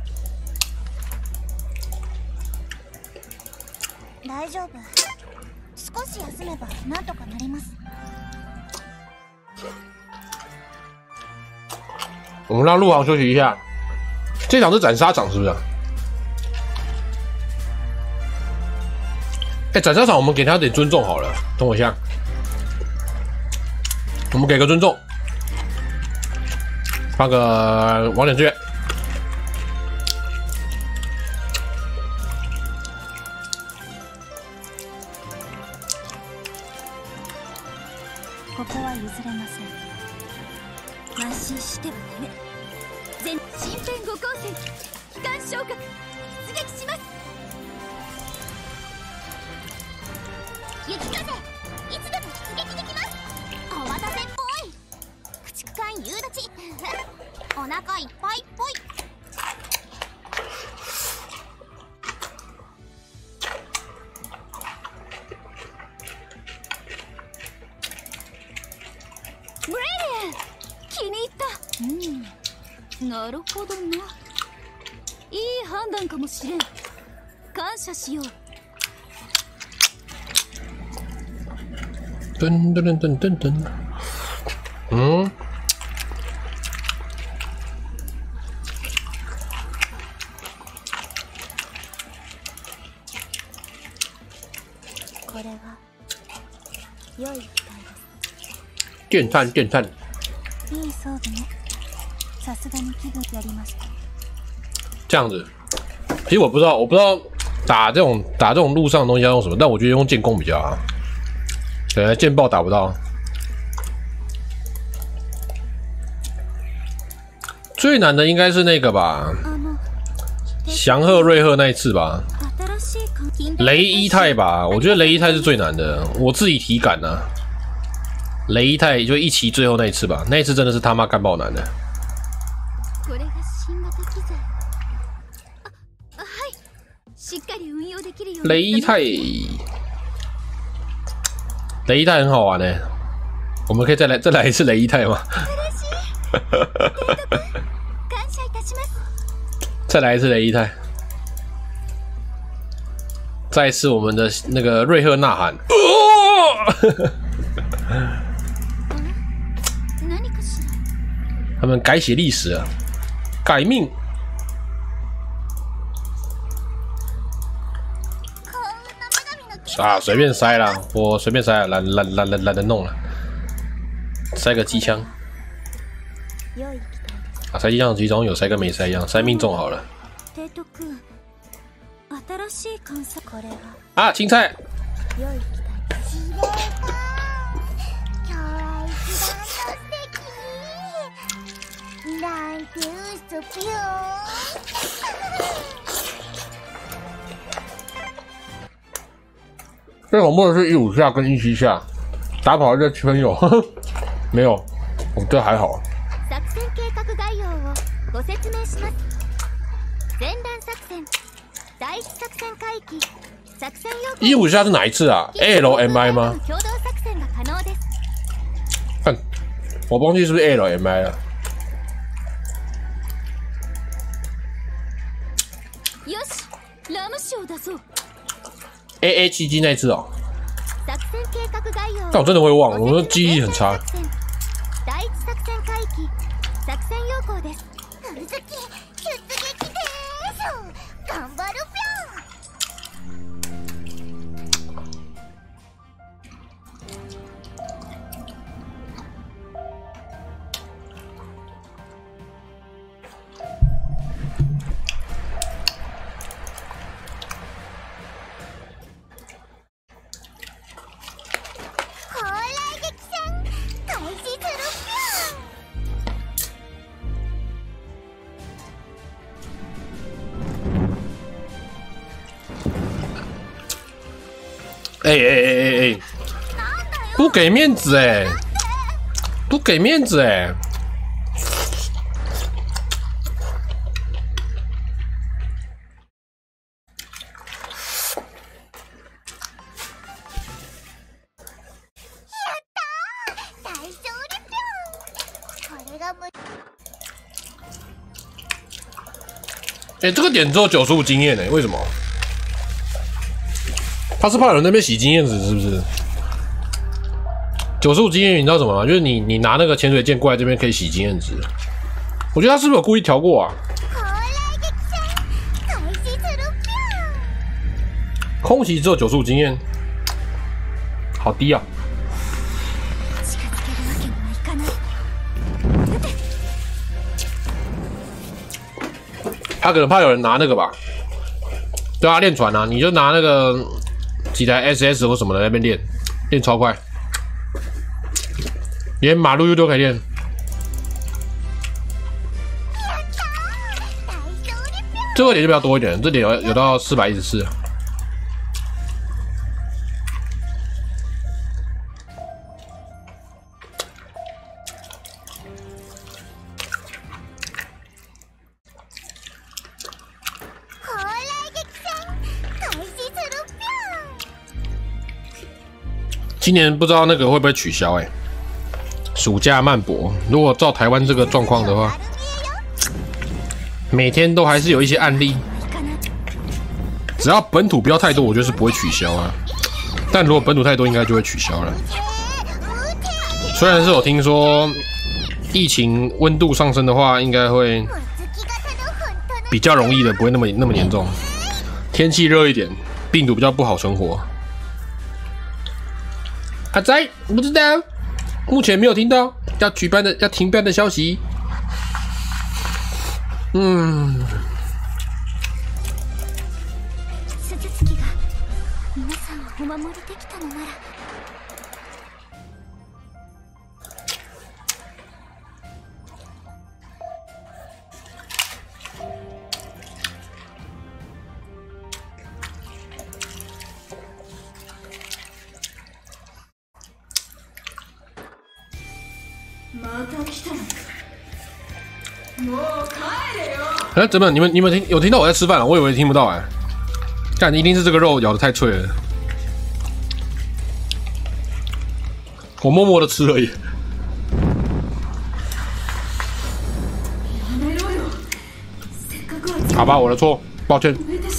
大丈夫，少し休めばなんとかなります。我们让陆航休息一下。这场是斩杀场是不是？哎、欸，斩杀场我们给他点尊重好了，等我一下，我们给个尊重，发个网点支援。ここは譲れません。安心してはダメ。全新編五光線機関昇格出撃します。雪風いつでも出撃できます。お待たせっぽい。駆逐艦夕立お腹いっぱいっぽい。ブレイデン気に入った。うん、なるほどな。いい判断かもしれん。感謝しよう。噔噔噔噔噔，嗯， 电探电探。这样子，其实我不知道，我不知道打这种打这种路上的东西要用什么，但我觉得用剑弓比较好。对，剑爆打不到。最难的应该是那个吧，祥鹤瑞鹤那一次吧，雷伊泰吧，我觉得雷伊泰是最难的，我自己体感啊。雷伊泰就一期最后那一次吧，那一次真的是他妈干爆难的。雷伊泰，雷伊泰很好玩呢、欸，我们可以再来再来一次雷伊泰吗？再来一次雷伊泰，再一次我们的那个瑞鹤呐喊。他们改写历史了，改命。啊，随便塞啦，我随便塞了，懒懒懒懒懒得弄了，塞个机枪。啊，塞机枪其实好像有塞跟没塞一样，塞命中好了。啊，青菜。最恐怖的是一五下跟一七下，打跑这七分有，没有，我这还好。一五下是哪一次啊 ？L M I 吗？看，我忘记是不是 L M I 了。A A 七 G 那次哦，但我真的会忘，我的记忆很差。哎哎哎哎哎！不给面子哎、欸！不给面子哎、欸！哎、欸，这个点只有九十五经验哎、欸，为什么？他是怕有人那边洗经验值，是不是？九十五经验，你知道什么吗？就是你你拿那个潜水剑过来这边可以洗经验值。我觉得他是不是有故意调过啊？空袭只有九十五经验，好低啊！他可能怕有人拿那个吧？对啊，练船啊，你就拿那个。几台 S S 或什么的在那边练，练超快，连马路 U 都可以练。这个点就比较多一点，这点有有到四百一十四。今年不知道那个会不会取消哎、欸？暑假漫博，如果照台湾这个状况的话，每天都还是有一些案例，只要本土不要太多，我觉得是不会取消啊。但如果本土太多，应该就会取消了。虽然是有听说疫情温度上升的话，应该会比较容易的，不会那么那么严重。天气热一点，病毒比较不好存活。阿仔，不知道。 目前没有听到要举办的要停办的消息。嗯。 鈴月が皆さんをお守りできたのなら。 哎，怎么你们你们听有听到我在吃饭了？我以为听不到哎、欸。干，一定是这个肉咬得太脆了。我默默的吃而已。好吧，我的错，抱歉。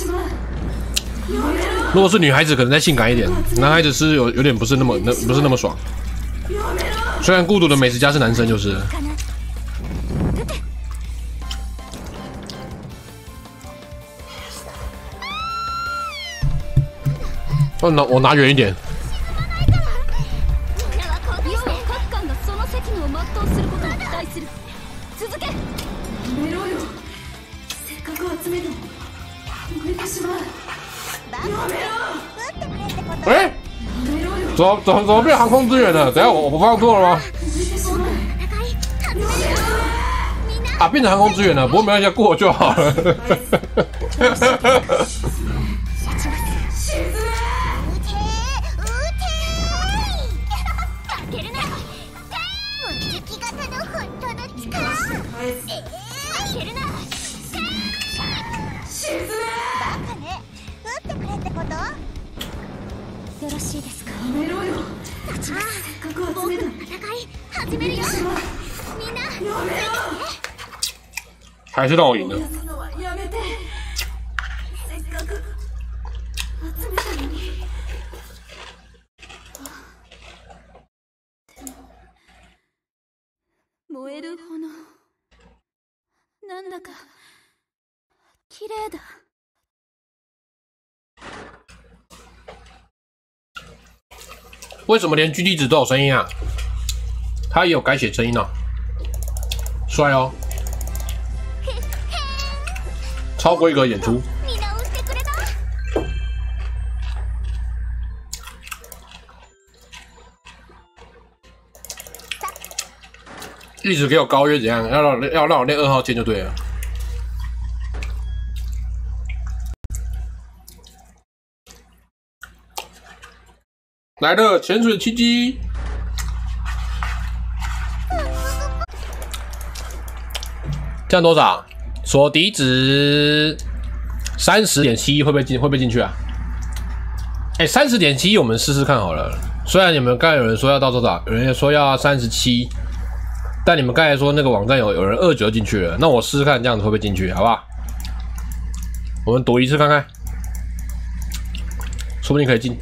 如果是女孩子，可能再性感一点；男孩子吃有有点不是那么那不是那么爽。虽然孤独的美食家是男生，就是了。我拿我拿远一点。哎、欸，怎么怎么怎么变航空支援了？等一下我我放错了吗？啊，变成航空支援了，不过没关系，过就好了。 よろしいですか。やめろよ。立ちます。せっかく集めた。僕の戦い始めるよ。みんな。やめろ。 还是让我赢了。 やめて。せっかく集めたのに。燃える炎。なんだか綺麗だ。 为什么连 G D 值都有声音啊？他也有改写声音哦，帅哦，超规格演出。一直给我高约怎样？要让要让我练二号键就对了。来了，潜水奇迹，这样多少？锁敌值三十点七，会不会进？会不会进去啊？哎、欸，三十点七，我们试试看好了。虽然你们刚才有人说要到多少，有人说要三十七，但你们刚才说那个网站有有人二九进去了，那我试试看这样子会不会进去，好不好？我们赌一次看看，说不定可以进。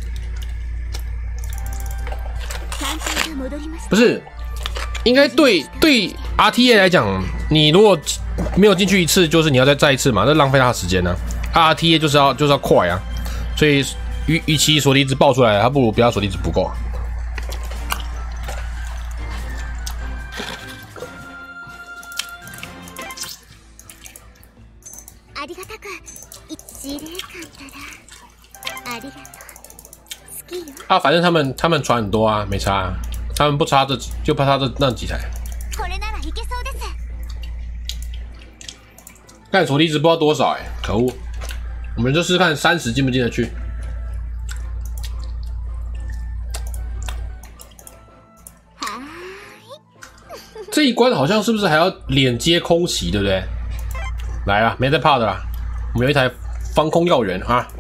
不是，应该对对 R T A 来讲，你如果没有进去一次，就是你要再再一次嘛，那浪费他的时间呢、啊。R T A 就是要就是要快啊，所以与与其锁敌值爆出来，他不如不要锁敌值不够。啊，反正他们他们船很多啊，没差、啊。他们不差这就怕差这那几台。看锁敌值不知道多少哎、欸，可恶！我们就试试看三十进不进得去。这一关好像是不是还要连接空袭，对不对？来啊，没在怕的啦，我们有一台防空药源啊。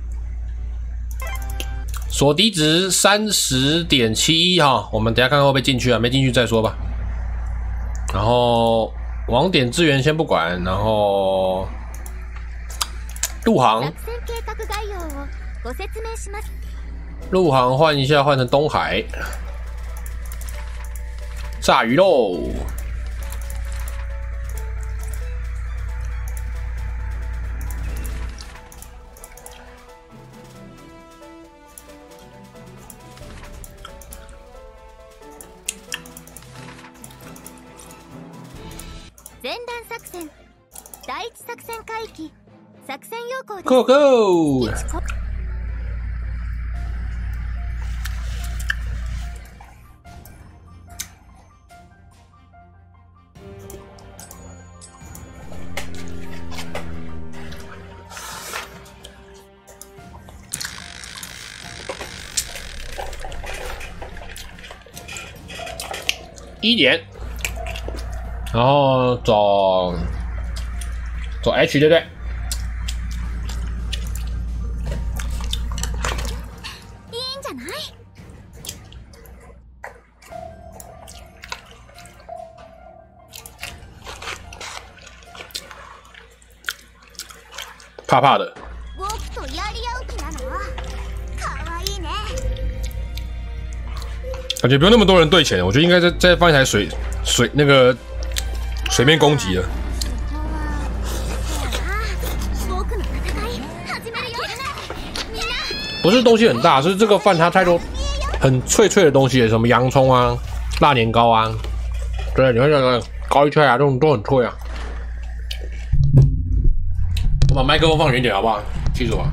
锁敌值三十点七一哈，我们等一下看看会不会进去啊，没进去再说吧。然后网点支援先不管，然后陆航，陆航换一下，换成东海，炸鱼肉。 前段作戦第一作戦海域作戦要項です。 Go go！ 一点，然后走走 H 对不对？ いいんじゃない？ 怕怕的。 僕とやり合う気なの？かわいいね。 感觉不用那么多人对钱，我觉得应该再再放一台水水那个水面攻击了。不是东西很大，是这个饭它太多很脆脆的东西，什么洋葱啊、辣年糕啊，对，你看这个高丽菜啊，这种都很脆啊。我把麦克风放远点好不好？记住啊。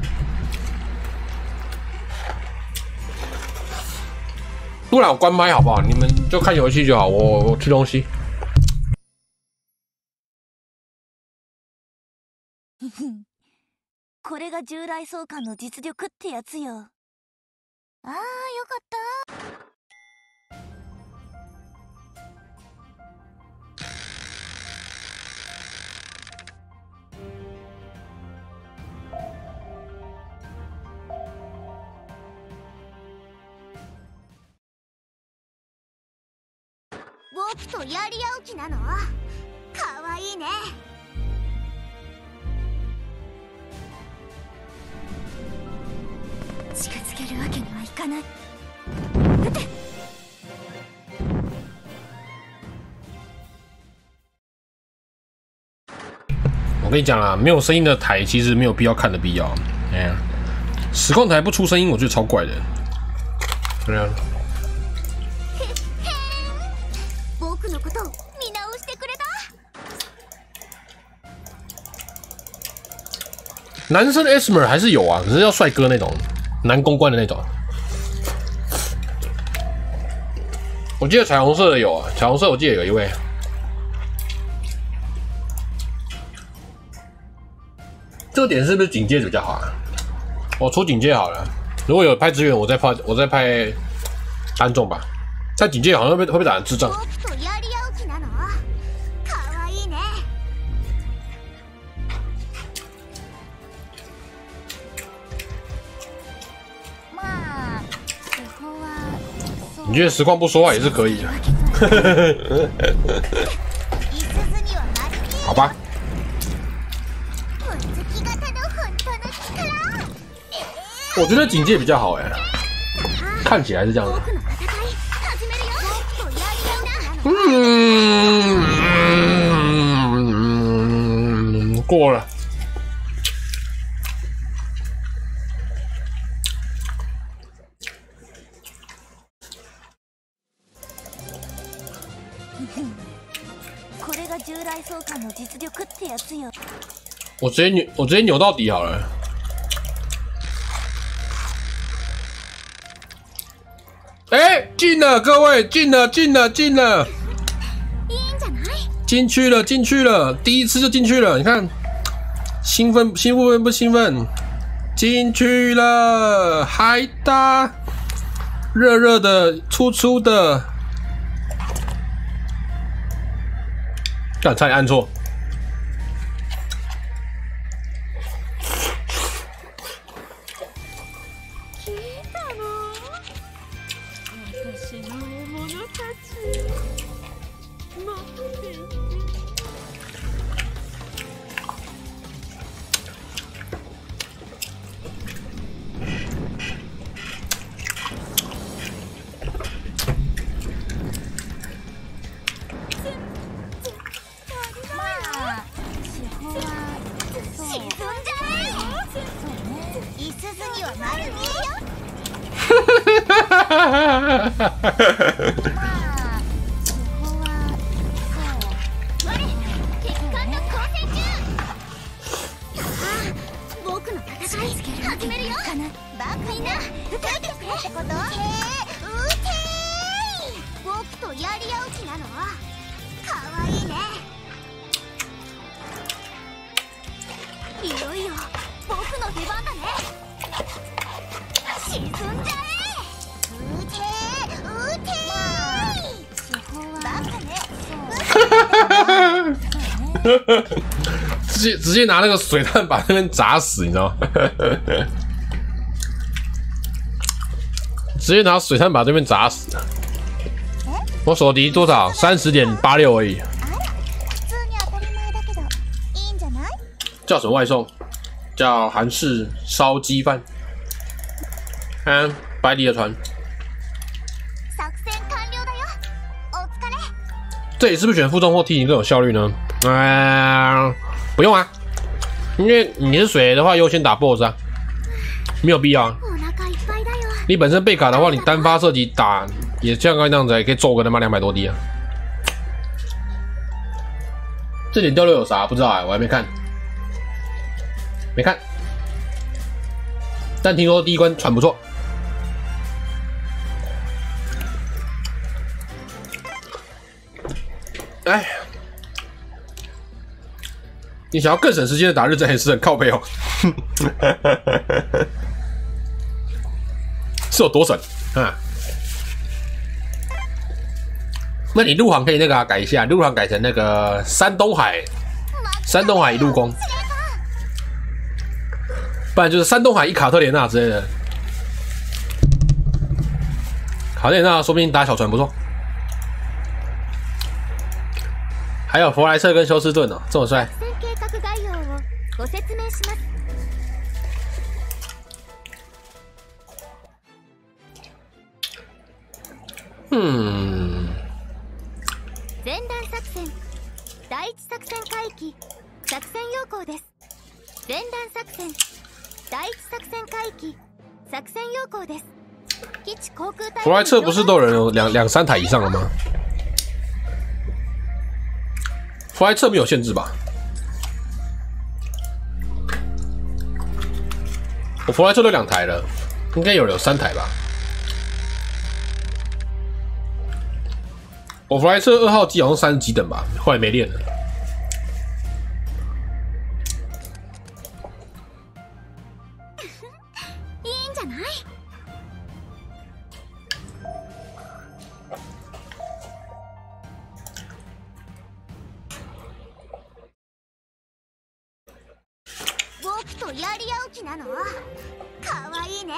不然我关麦好不好？你们就看游戏就好，我我吃东西。 これが従来相関の実力ってやつよ。ああ、よかった。僕とやり合う気なの？かわいいね。近づけるわけにはいかない。 我跟你讲啊，没有声音的台其实没有必要看的必要。哎呀，实况台不出声音，我觉得超怪的。对啊。 僕のこと見直してくれた？ 男生的 Esmer 还是有啊，可是要帅哥那种，男公关的那种。我记得彩虹色的有啊，彩虹色我记得有一位。这个点是不是警戒比较好啊？我出警戒好了，如果有派支援，我再派我再派单中吧。在警戒好像会被会被打成智障。你觉得实况不说话也是可以的，好吧？我觉得警戒比较好哎，看起来是这样的。嗯，过了。 これが従来相関の実力ってやつよ。 我直接扭，我直接扭到底好了。哎，进了，各位，进了，进了，进了，进去了，进去了，第一次就进去了。你看，兴奋，兴奋不兴奋？进去了，嗨哒，热热的，粗粗的。干，差点按错。 みんな受けてくれってこと？うてー僕とやり合う気なの？かわいいね。いよいよ僕の出番だね。沈んじゃえ。うてーうてー、まあ、基本はバカね。 直接直接拿那个水弹把那边砸死，你知道吗？直接拿水弹把这边砸死。我手敌多少？三十点八六而已。叫什么外送？叫韩式烧鸡饭。看白底的船。这里是不是选负重或踢行更有效率呢？呃，不用啊，因为你是水的话，优先打 B O S S 啊，没有必要啊。你本身被卡的话，你单发射击打也像刚才那样子，也可以揍个他妈两百多滴啊。这点掉落有啥？不知道哎、欸，我还没看，没看。但听说第一关船不错。哎，你想要更省时间的打日战也是很靠背哦，是有多省啊？那你陆航可以那个、啊、改一下，陆航改成那个山东海，山东海一路攻，不然就是山东海一卡特莲娜之类的。卡特莲娜说不定打小船不错。还有弗莱彻跟休斯顿哦，这么帅。嗯。 前段作戦、第一作戦海域、作戦要項です。前段作戦、第一作戦海域、作戦要項です。基地航空隊。 弗莱彻不是都有人有两两三台以上了吗？弗莱彻没有限制吧？我弗莱彻都两台了，应该有人有三台吧？我弗莱彻二号机好像三十几等吧，后来没练了。 いいんじゃない？僕とやり合う気なの？かわいいね。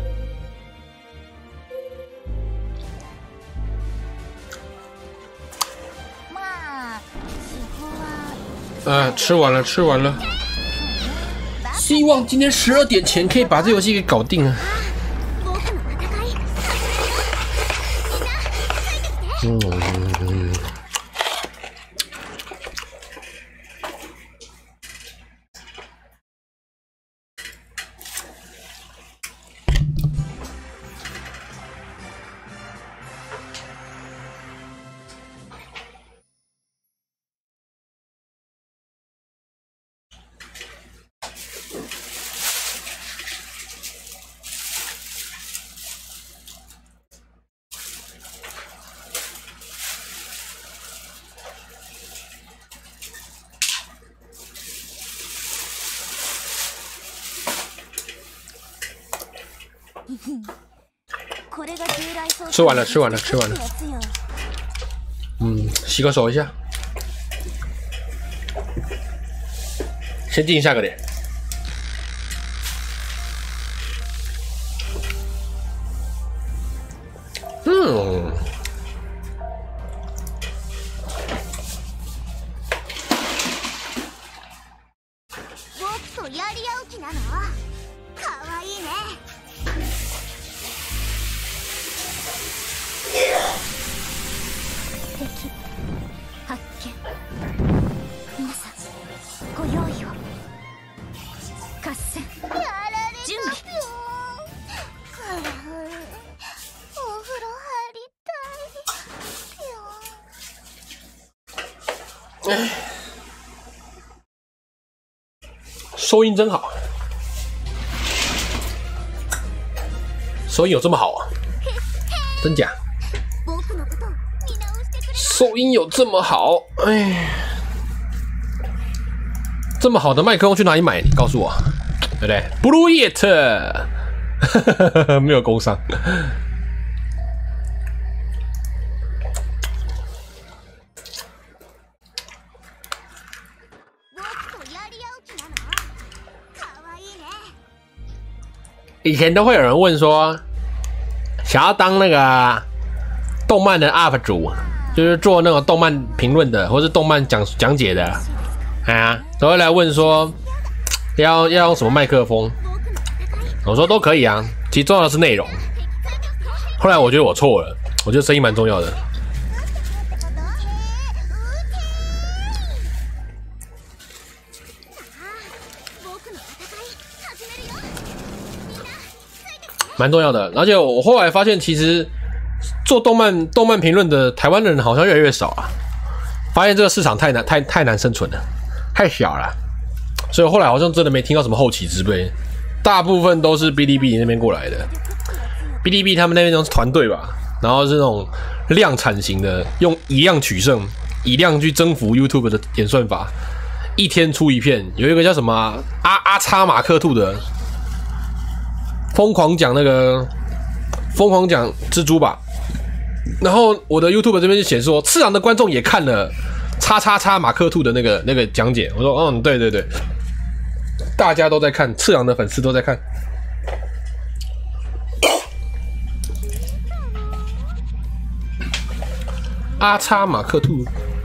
まあ、基本は。 啊，吃完了，吃完了。希望今天十二点前可以把这游戏给搞定啊。嗯嗯嗯。吃完了，吃完了，吃完了。嗯，洗个手一下，先定下个脸。嗯。 僕とやり合う気なの？かわいいね。敵発見。皆さんご用意を。合戦準備。お風呂入りたい。 收音真好。 收音有这么好啊？真假？收音有这么好？哎，这么好的麦克风去哪里买？你告诉我，对不对 ？Blue Yet， 没有工商。以前都会有人问说，想要当那个动漫的 U P 主，就是做那种动漫评论的，或是动漫讲讲解的，哎呀，都会来问说，要要用什么麦克风？我说都可以啊，其实重要的是内容。后来我觉得我错了，我觉得声音蛮重要的。蛮重要的，而且我后来发现，其实做动漫动漫评论的台湾人好像越来越少啊。发现这个市场太难太太难生存了，太小了，所以后来好像真的没听到什么后起之辈，大部分都是哔哩哔哩那边过来的。哔哩哔哩他们那边都是团队吧，然后是那种量产型的，用以量取胜，以量去征服 YouTube 的演算法，一天出一片。有一个叫什么啊阿阿叉马克兔的。疯狂讲那个，疯狂讲蜘蛛吧，然后我的 YouTube 这边就写说，次郎的观众也看了叉叉叉马克兔的那个那个讲解。我说，嗯，对对对，大家都在看，次郎的粉丝都在看。阿叉马克兔。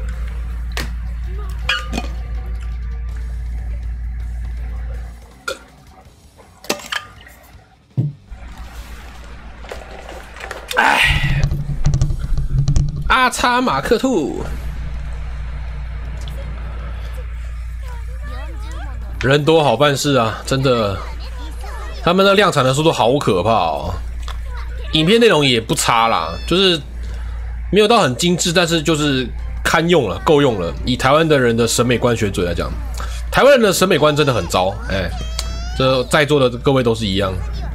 哎，阿叉马克兔，人多好办事啊，真的，他们的量产的速度好可怕哦。影片内容也不差啦，就是没有到很精致，但是就是堪用了，够用了。以台湾的人的审美观水准来讲，台湾人的审美观真的很糟，哎，这在座的各位都是一样。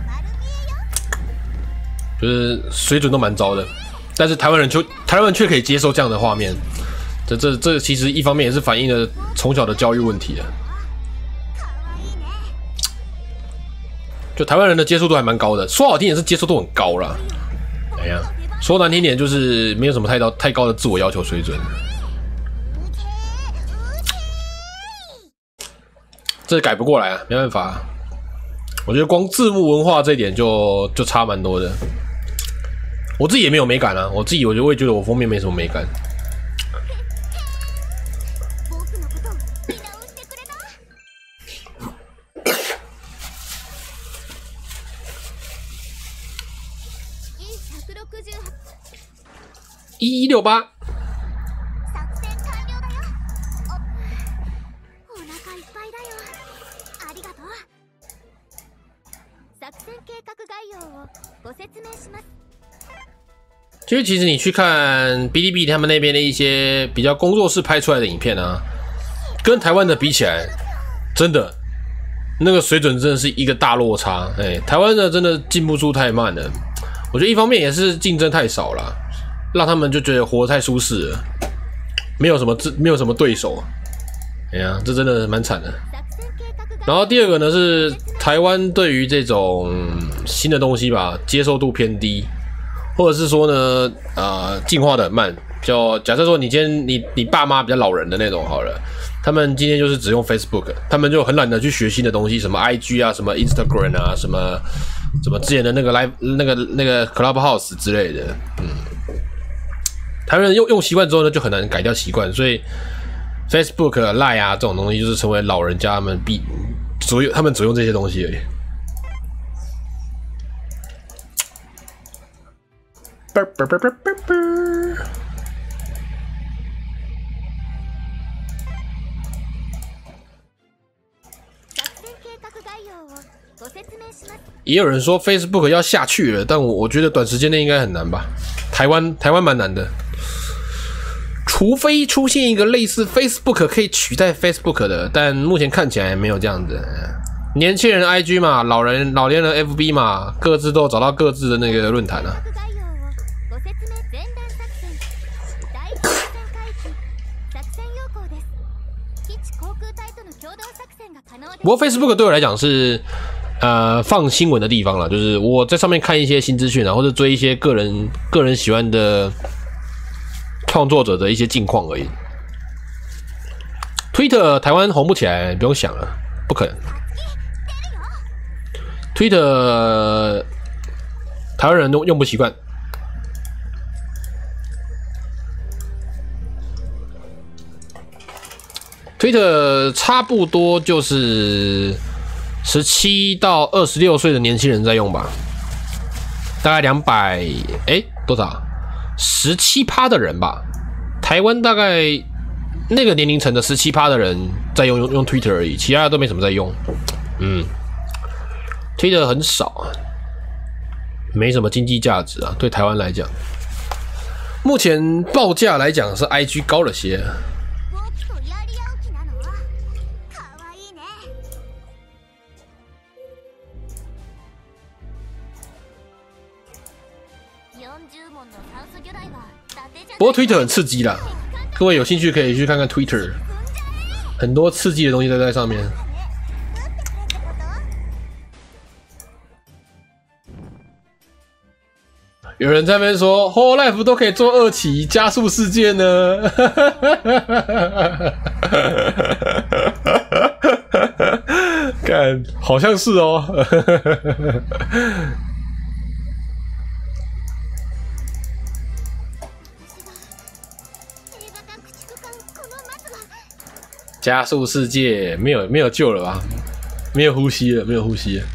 就是水准都蛮糟的，但是台湾人就台湾人却可以接受这样的画面，这这这其实一方面也是反映了从小的教育问题啊。就台湾人的接受度还蛮高的，说好听也是接受度很高啦。哎呀，说难听点就是没有什么太高太高的自我要求水准。这改不过来啊，没办法。我觉得光字幕文化这一点就就差蛮多的。我自己也没有美感啊，我自己我就会觉得我封面没什么美感。一一六八。其实，其实你去看哔哩哔哩他们那边的一些比较工作室拍出来的影片啊，跟台湾的比起来，真的那个水准真的是一个大落差。哎，台湾的真的进步速太慢了。我觉得一方面也是竞争太少了，让他们就觉得活得太舒适了，没有什么没有什么对手。哎呀，这真的蛮惨的。然后第二个呢是台湾对于这种新的东西吧，接受度偏低。或者是说呢，呃，进化的很慢。就假设说你今天你你爸妈比较老人的那种好了，他们今天就是只用 Facebook， 他们就很懒得去学新的东西，什么 I G 啊，什么 Instagram 啊，什么什么之前的那个 Live 那个那个 Clubhouse 之类的，嗯，台湾人用用习惯之后呢，就很难改掉习惯，所以 Facebook、Line 啊这种东西就是成为老人家他们必只有他们只用这些东西而已。啵啵啵啵啵啵。也有人说 Facebook 要下去了，但我我觉得短时间内应该很难吧。台湾台湾蛮难的，除非出现一个类似 Facebook 可以取代 Facebook 的，但目前看起来没有这样子。 年轻人 I G 嘛，老人老年人 F B 嘛，各自都找到各自的那个论坛啊。不过 Facebook 对我来讲是呃放新闻的地方了，就是我在上面看一些新资讯啊，或者追一些个人个人喜欢的创作者的一些近况而已。Twitter 台湾红不起来，不用想了，不可能。Twitter 台湾人都用不习惯。Twitter 差不多就是十七到二十六岁的年轻人在用吧，大概两百哎多少？十七趴的人吧。台湾大概那个年龄层的十七趴的人在用用用 Twitter 而已，其他的都没什么在用。嗯 ，Twitter 很少，没什么经济价值啊，对台湾来讲。目前报价来讲是 I G 高了些。不过 Twitter 很刺激啦，各位有兴趣可以去看看 Twitter， 很多刺激的东西都在上面。有人在那边说 Whole Life 都可以做二期加速事件呢，看好像是哦。加速世界没有没有救了吧？没有呼吸了，没有呼吸了。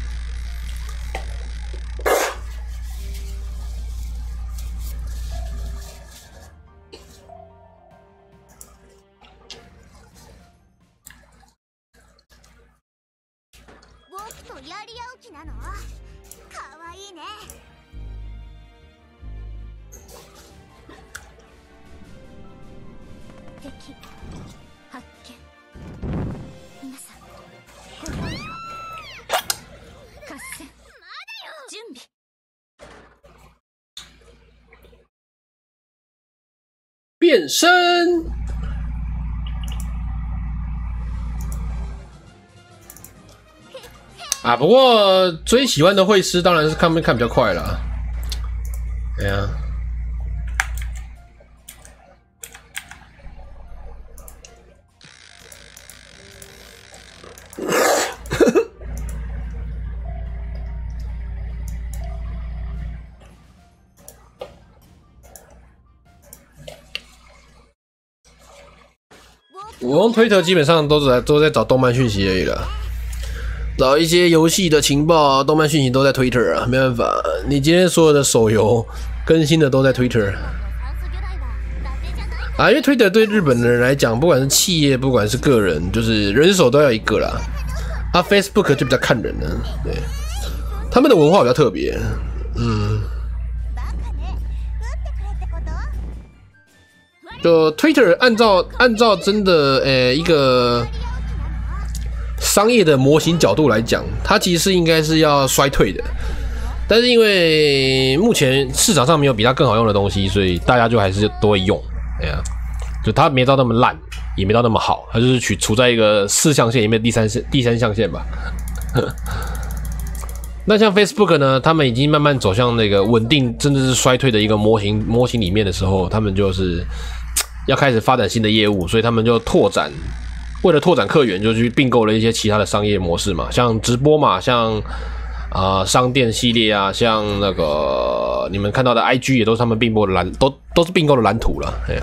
变身啊！不过最喜欢的会师当然是看不看比较快啦。哎呀，我用推特基本上都在都在找动漫讯息而已啦，找一些游戏的情报啊，动漫讯息都在 Twitter 啊，没办法，你今天所有的手游更新的都在 Twitter 啊，因为 Twitter 对日本的人来讲，不管是企业，不管是个人，就是人手都要一个啦。啊 ，Facebook 就比较看人了，对，他们的文化比较特别，嗯。就 Twitter 按照按照真的呃一个商业的模型角度来讲，它其实是应该是要衰退的，但是因为目前市场上没有比它更好用的东西，所以大家就还是都会用。哎呀，就它没到那么烂，也没到那么好，它就是取处在一个四象限里面的第三第三象限吧。那像 Facebook 呢，他们已经慢慢走向那个稳定，甚至是衰退的一个模型模型里面的时候，他们就是要开始发展新的业务，所以他们就拓展，为了拓展客源，就去并购了一些其他的商业模式嘛，像直播嘛，像啊、呃、商店系列啊，像那个你们看到的 I G 也都是他们并购的蓝，都都是并购的蓝图了，哎呀，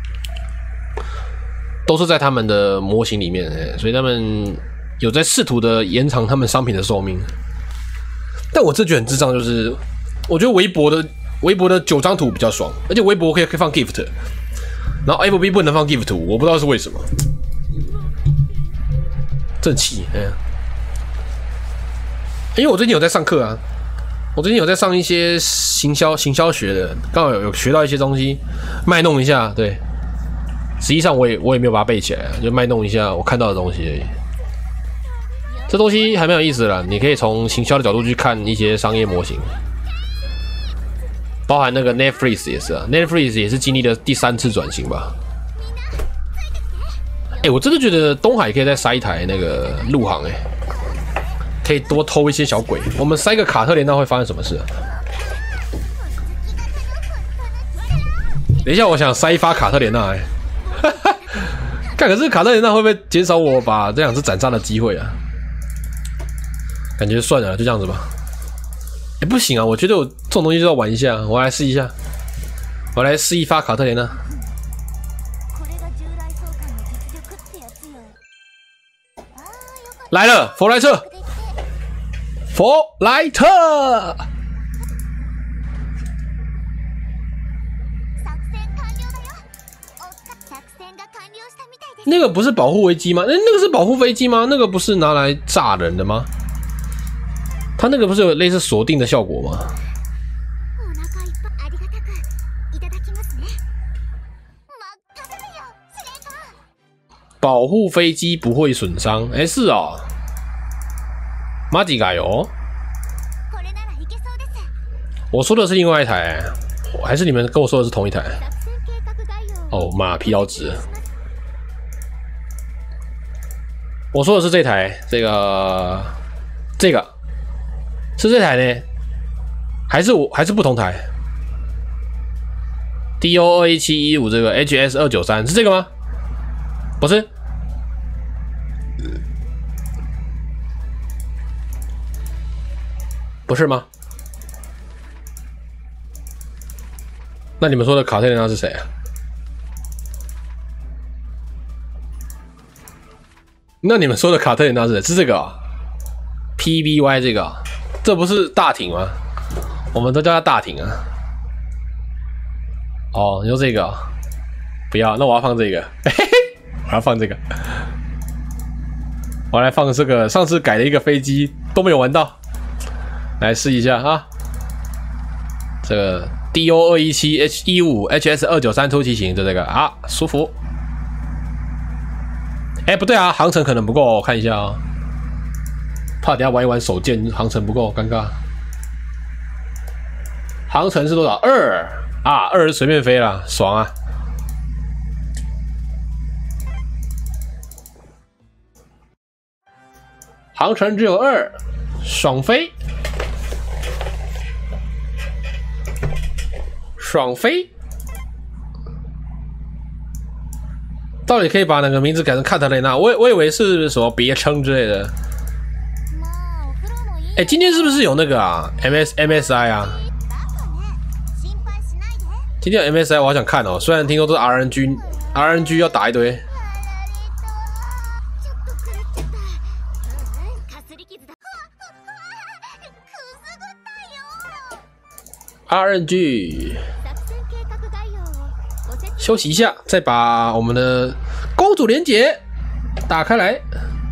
都是在他们的模型里面，哎，所以他们有在试图的延长他们商品的寿命。但我这觉得很智障，就是我觉得微博的微博的九张图比较爽，而且微博可以可以放 gift， 然后 F B 不能放 gift 图，我不知道是为什么，正气，哎呀，因为我最近有在上课啊，我最近有在上一些行销行销学的，刚好有有学到一些东西，卖弄一下，对，实际上我也我也没有把它背起来，就卖弄一下我看到的东西而已。 这东西还蛮有意思的啦，你可以从行销的角度去看一些商业模型，包含那个 Netflix 也是啊 ，Netflix 也是经历了第三次转型吧。哎、欸，我真的觉得东海可以再塞一台那个陆航，哎，可以多偷一些小鬼。我们塞个卡特莲娜会发生什么事、啊？等一下，我想塞一发卡特莲娜，哎，看，可是卡特莲娜会不会减少我把这两只斩杀的机会啊？感觉算了，就这样子吧。哎、欸，不行啊！我觉得我这种东西就要玩一下，我来试一下，我来试一发卡特莲娜。来了，佛莱特，佛莱特。那个不是保护飞机吗？那那个是保护飞机吗？那个不是拿来炸人的吗？它那个不是有类似锁定的效果吗？保护飞机不会损伤，哎、欸，是哦，马吉改哦。我说的是另外一台，还是你们跟我说的是同一台？哦妈，疲劳值。我说的是这台，这个，这个。是这台呢，还是我还是不同台 ？D O 二一七一五这个 H S 二九三是这个吗？不是，不是吗？那你们说的卡特莲娜是谁啊？那你们说的卡特莲娜是谁？是这个啊 ？P B Y 这个、啊。这不是大艇吗？我们都叫它大艇啊。哦，你说这个、哦？不要，那我要放这个。嘿嘿，我要放这个。我来放这个，上次改了一个飞机都没有玩到，来试一下啊。这个 D O 二一七 H 一五 H S 二九三突骑型，就这个啊，舒服。哎、欸，不对啊，航程可能不够，我看一下啊、哦。怕等下玩一玩手剑航程不够，尴尬。航程是多少？二啊，二随便飞啦，爽啊！航程只有二，爽飞，爽飞。到底可以把那个名字改成卡特雷娜？我我以为是什么别称之类的。哎、欸，今天是不是有那个啊 ？M S M S I 啊？今天有 M S I， 我好想看哦。虽然听说都是 R N G，R N G 要打一堆。R N G， 休息一下，再把我们的公主连结打开来。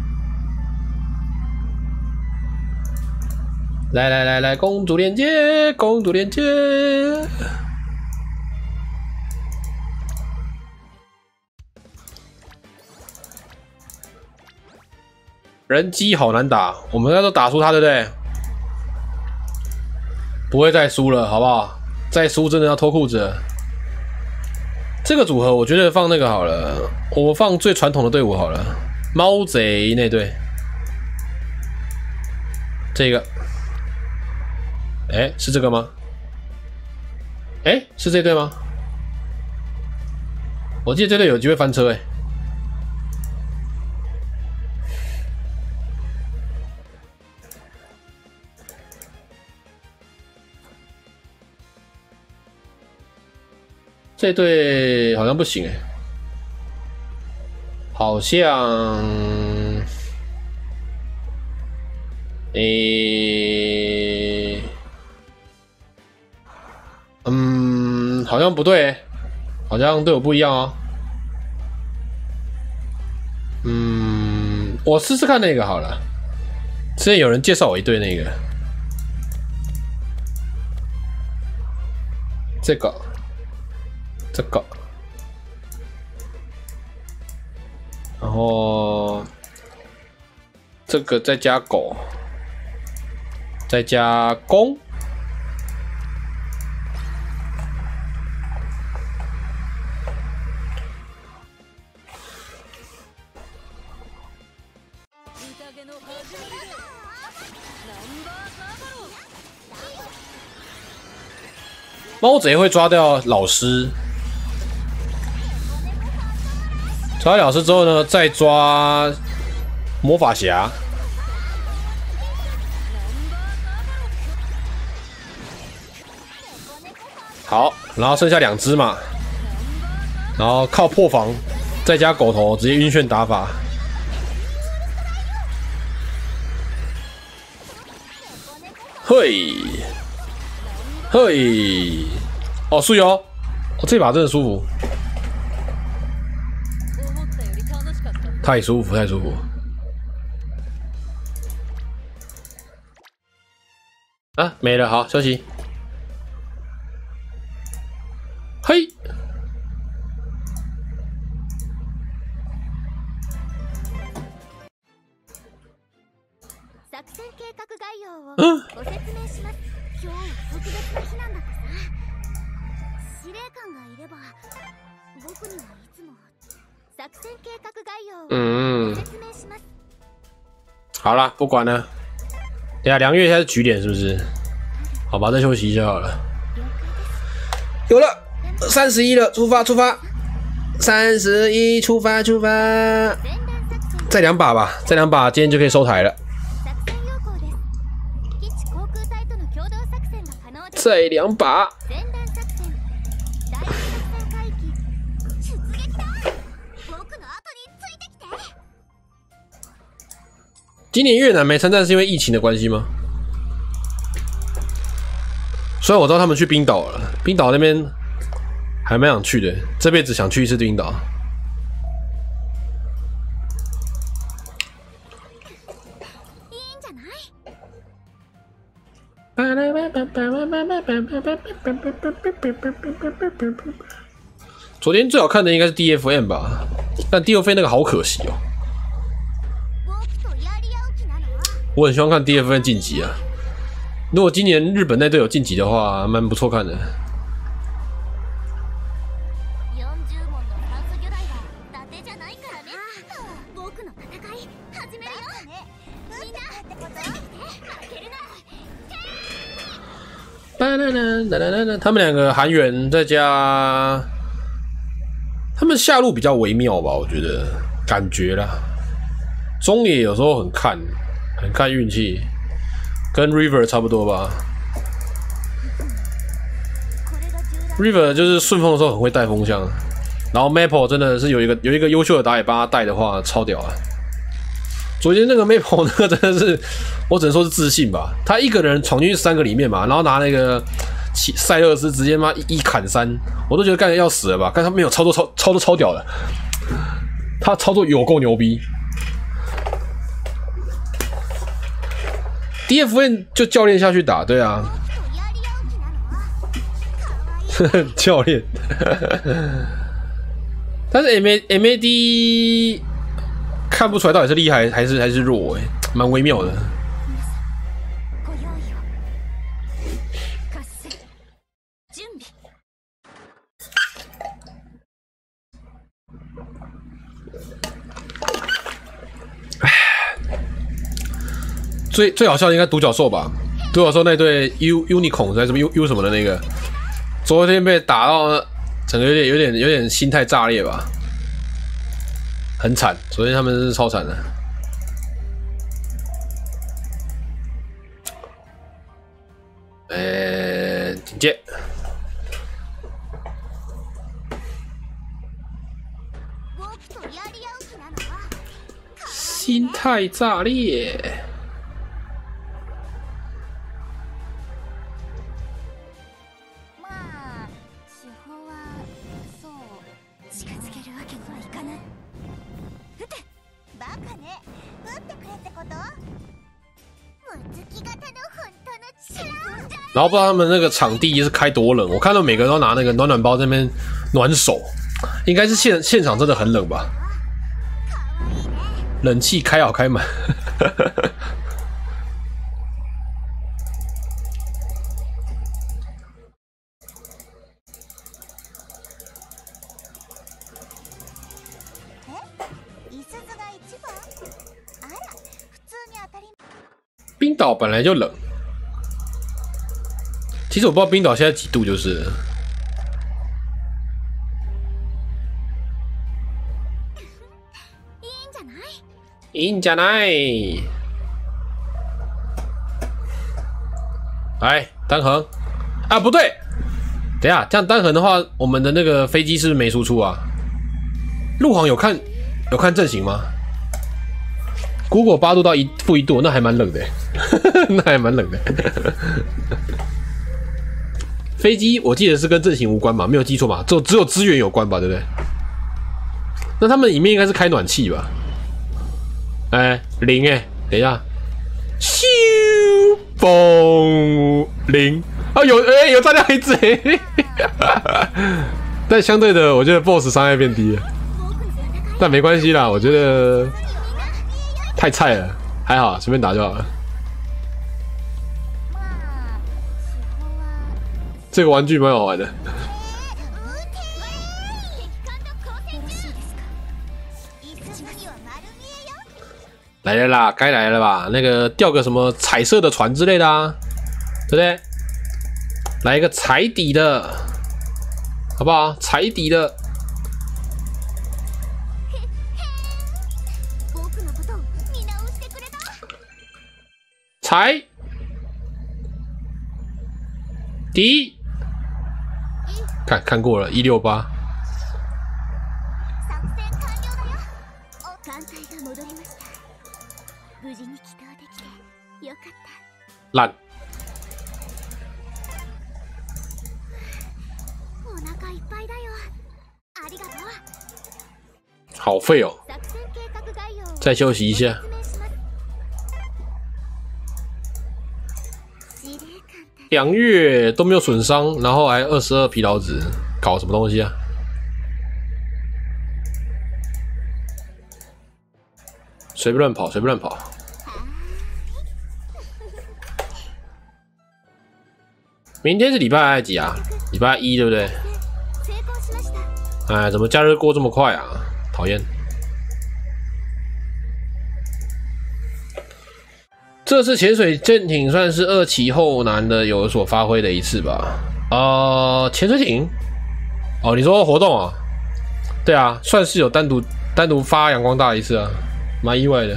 来来来来，公主连接，公主连接。人机好难打，我们要都打输他，对不对？不会再输了，好不好？再输真的要脱裤子了。这个组合我觉得放那个好了，我放最传统的队伍好了，猫贼那队。这个。哎、欸，是这个吗？哎、欸，是这队吗？我记得这队有机会翻车哎、欸。这队好像不行哎、欸，好像，诶、欸。嗯，好像不对、欸，好像对我不一样哦。嗯，我试试看那个好了。之前有人介绍我一对那个，这个，这个，然后这个再加狗，再加弓。猫贼会抓掉老师，抓掉老师之后呢，再抓魔法侠。好，然后剩下两只嘛，然后靠破防，再加狗头，直接晕眩打法。嘿。嘿，哦，素油，哦，这把真的舒服，太舒服，太舒服。啊，没了，好，休息。嘿，嗯。嗯，好了，不管了。等下梁月现在是局点是不是？好吧，再休息一下好了。有了，三十一了，出发，出发，三十一，出发，出发。再两把吧，再两把，今天就可以收台了。再两把。今年越南没参战是因为疫情的关系吗？虽然我知道他们去冰岛了，冰岛那边还蛮想去的，这辈子想去一次冰岛。昨天最好看的应该是 D F M 吧，但 D F M 那个好可惜哦。我很希望看 D F M 晋级啊！如果今年日本那队有晋级的话，蛮不错看的。他们两个韩援再加，他们下路比较微妙吧，我觉得感觉啦。中野有时候很看。很看运气，跟 River 差不多吧。River 就是顺风的时候很会带风向，然后 Maple 真的是有一个有一个优秀的打野帮他带的话，超屌啊！昨天那个 Maple 那个真的是，我只能说是自信吧。他一个人闯进去三个里面嘛，然后拿那个塞勒斯直接妈一砍三，我都觉得干要死了吧？但他没有操作超操作超屌的，他操作有够牛逼。D F N 就教练下去打，对啊，教练。但是 M A M A D 看不出来到底是厉害还是还是弱，哎，蛮微妙的。最最好笑的应该独角兽吧，独角兽那队 U Unicorn 还是什么 U U 什么的那个，昨天被打到整个有点有点有点心态炸裂吧，很惨，昨天他们是超惨的。呃，警戒，心态炸裂。然后不知道他们那个场地是开多冷，我看到每个人都拿那个暖暖包在那边暖手，应该是现现场真的很冷吧？冷气开好开满。 冰岛本来就冷，其实我不知道冰岛现在几度，就是了。いいんじゃない。来单横啊，不对，等一下这样单横的话，我们的那个飞机是不是没输出啊？陆航有看有看阵型吗？如果八度到一负一度，那还蛮冷的，那还蛮冷的。飞机我记得是跟阵型无关吧，没有记错吧？只有只有资源有关吧，对不对？那他们里面应该是开暖气吧？哎，零哎，等一下，咻，嘣，零啊，有哎、欸、有炸掉一只哎，但相对的，我觉得 B O S S 伤害变低了，但没关系啦，我觉得。太菜了，还好，随便打就好了。这个玩具蛮好玩的。来了啦，该来了吧？那个钓个什么彩色的船之类的啊，对不对？来一个彩底的，好不好？彩底的。彩底，看看过了，一六八。烂。好废哦，再休息一下。两月都没有损伤，然后还二十二疲劳值，搞什么东西啊？随便乱跑，随便乱跑。明天是礼拜几啊？礼拜一对不对？哎，怎么假日过这么快啊？讨厌！这次潜水舰艇算是二期后难的有所发挥的一次吧。呃，潜水艇？哦，你说活动啊？对啊，算是有单独单独发阳光大一次啊，蛮意外的。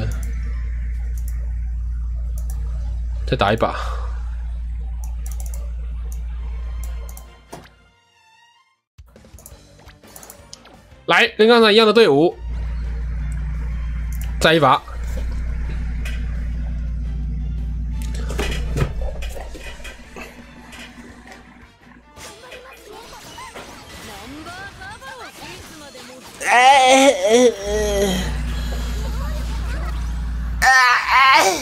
再打一把。来，跟刚才一样的队伍，再一把。哎哎哎哎！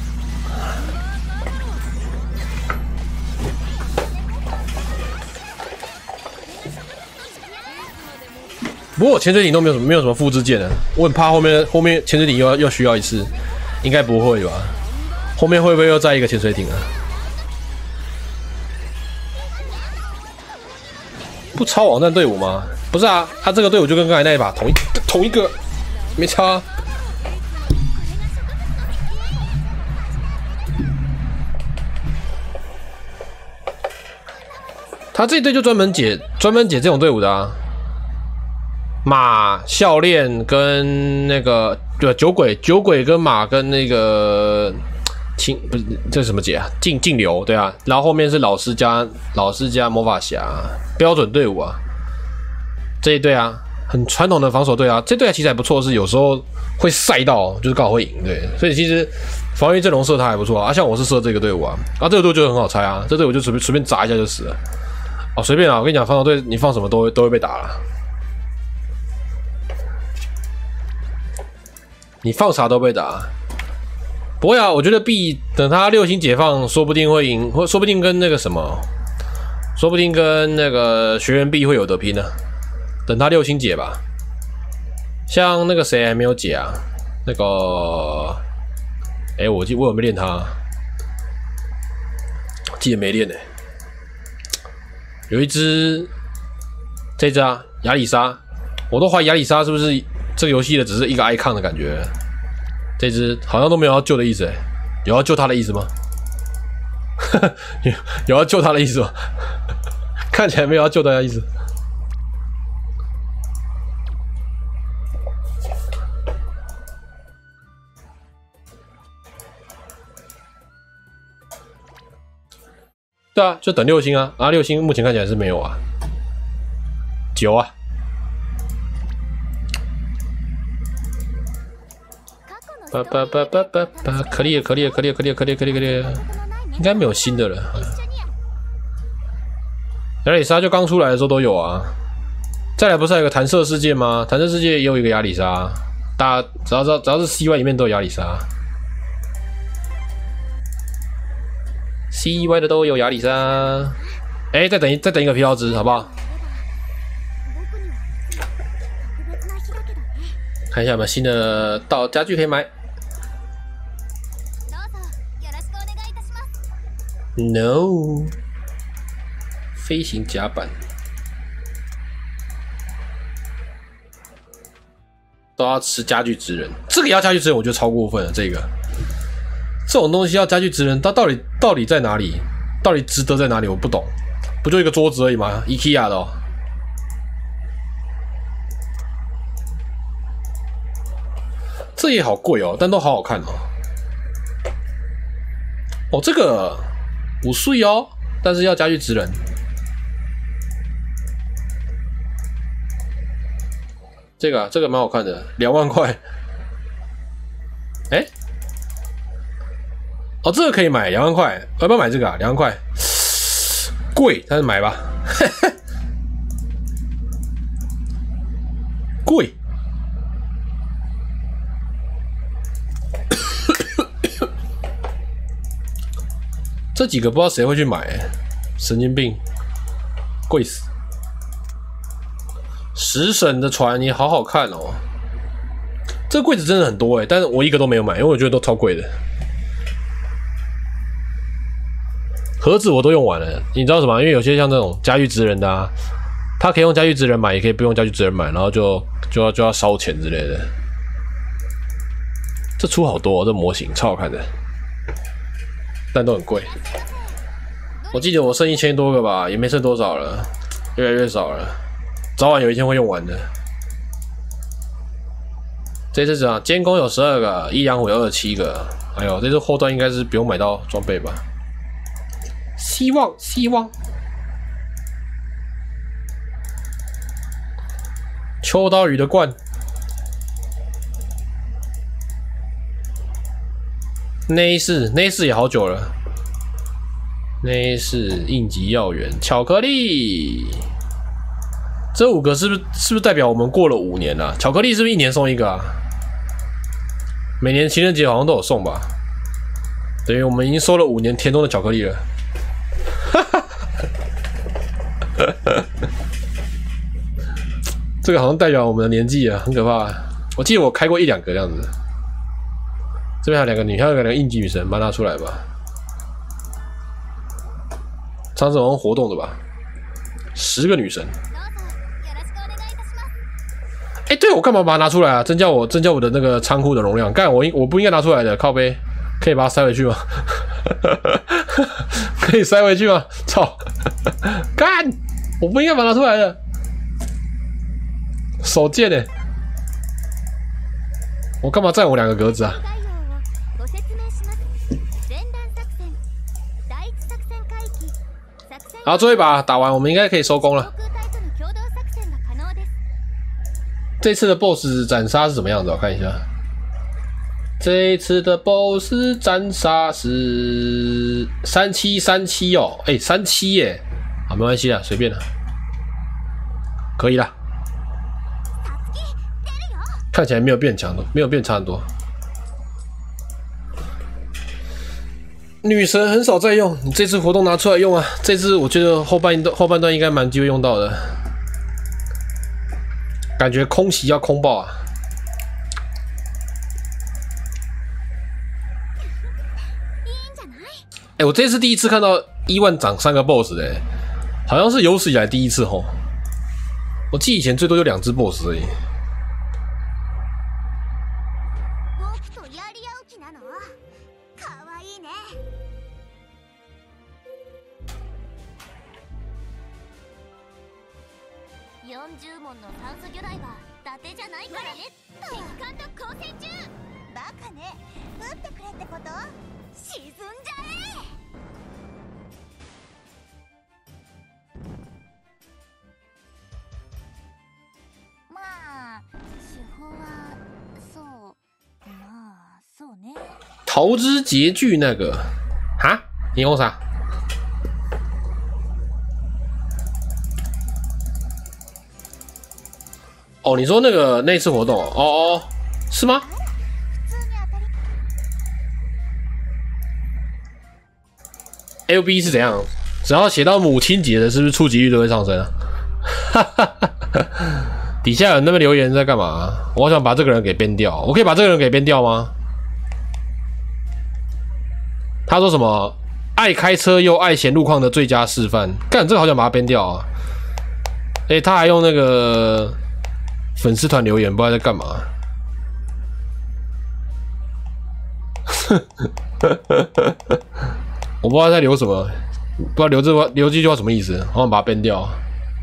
不过潜水艇都没有什么没有什么复制件的，我很怕后面后面潜水艇又要又需要一次，应该不会吧？后面会不会又再一个潜水艇啊？不超网站队伍吗？不是啊，他这个队伍就跟刚才那一把同一同一个，没差、啊。他这一队就专门解专门解这种队伍的啊。马、笑练跟那个对酒鬼、酒鬼跟马跟那个清不是这是什么解啊？净净流对啊，然后后面是老师加老师加魔法侠标准队伍啊，这一队啊很传统的防守队啊，这队其实还不错，是有时候会赛到就是刚好会赢对，所以其实防御阵容设他还不错啊，像我是设这个队伍啊，啊这个队伍就很好猜啊，这队伍就随便随便砸一下就死了哦，随便啊，我跟你讲防守队你放什么都会都会被打了。你放啥都被打，不会啊！我觉得 B 等他六星解放，说不定会赢，或说不定跟那个什么，说不定跟那个学员 B 会有得拼呢、啊。等他六星解吧，像那个谁还没有解啊？那个哎、欸，我记我有没有练它？记得没练呢、欸。有一只，这只啊，亚里莎，我都怀疑亚里莎是不是这个游戏的只是一个 icon 的感觉。这只好像都没有要救的意思、欸，有要救他的意思吗？有有要救他的意思吗？看起来没有要救他的意思。对啊，就等六星啊！啊，六星目前看起来是没有啊。九啊。叭叭叭叭叭叭，可以可以可以可以可以可以可以，应该没有新的了。亚里莎就刚出来的时候都有啊。再来不是还有个弹射世界吗？弹射世界也有一个亚里莎，大家只要知道只要是 C Y 里面都有亚里莎。C Y 的都有亚里莎，哎、欸，再等一再等一个皮劳兹，好不好？看一下有没有新的到家具可以买。No， 飞行甲板都要吃家具职人，这个要家具职人，我觉得超过分了，这个。这种东西要家具职人，它到底到底在哪里？到底值得在哪里？我不懂，不就一个桌子而已吗 ？IKEA 的哦，这也好贵哦，但都好好看哦。哦，这个五岁哦，但是要家具职人。这个、啊、这个蛮好看的，两万块。哎、欸。哦，这个可以买两万块，要不要买这个啊？两万块，贵，但是买吧。贵。这几个不知道谁会去买、欸，神经病，贵死。十省的船也好好看哦，这个柜子真的很多哎、欸，但是我一个都没有买，因为我觉得都超贵的。盒子我都用完了，你知道什么？因为有些像这种家具职人的啊，他可以用家具职人买，也可以不用家具职人买，然后就就要就要烧钱之类的。这出好多、哦，这模型超好看的，但都很贵。我记得我剩一千多个吧，也没剩多少了，越来越少了，早晚有一天会用完的。这次怎样？监工有十二个，一阳虎有二十七个。哎呦，这次后段应该是不用买到装备吧？希望，希望。秋刀鱼的冠，内饰内饰也好久了。内饰应急要员，巧克力。这五个是不是是不是代表我们过了五年啊？巧克力是不是一年送一个啊？每年情人节好像都有送吧？等于我们已经收了五年田中的巧克力了。这个好像代表我们的年纪啊，很可怕、啊。我记得我开过一两个这样子。这边还有两个女，还有两个应急女神，把它拿出来吧。上次好像活动的吧？十个女神。哎、欸，对，我干嘛把它拿出来啊？增加我增加我的那个仓库的容量。干，我应我不应该拿出来的，靠背，可以把它塞回去吗？可以塞回去吗？操！干，我不应该把它拿出来的。手贱呢、欸！我干嘛占我两个格子啊？好，最后一把打完，我们应该可以收工了。这次的 B O S S 斩杀是什么样子？我看一下。这一次的 B O S S 斩杀是三七三七哦，哎、欸，三七耶，好，没关系啦，随便啦，可以啦。看起来没有变强的，没有变差很多。女神很少在用，你这次活动拿出来用啊！这次我觉得后半段后半段应该蛮机会用到的，感觉空袭要空爆啊！ 哎，我这次第一次看到伊万涨三个 boss 的，好像是有史以来第一次吼。我记以前最多就两只 boss 而已。 よんじゅうもんの炭素魚雷は伊達じゃないからね。敵艦と交戦中。バカね、撃ってくれってこと？沈んじゃえ。まあ手法はそうまあそうね。 桃之结句那个哈，你用啥？哦，你说那个那次活动哦哦，是吗 ？L B 是怎样？只要写到母亲节的，是不是触及率都会上升啊？哈哈哈！底下有人那边留言在干嘛？我想把这个人给编掉，我可以把这个人给编掉吗？他说什么？爱开车又爱闲路况的最佳示范。干，这个好想把他编掉啊！哎、欸，他还用那个。粉丝团留言不知道在干嘛，我不知道在留什么，不知道留这个留这句话什么意思，我把它编掉。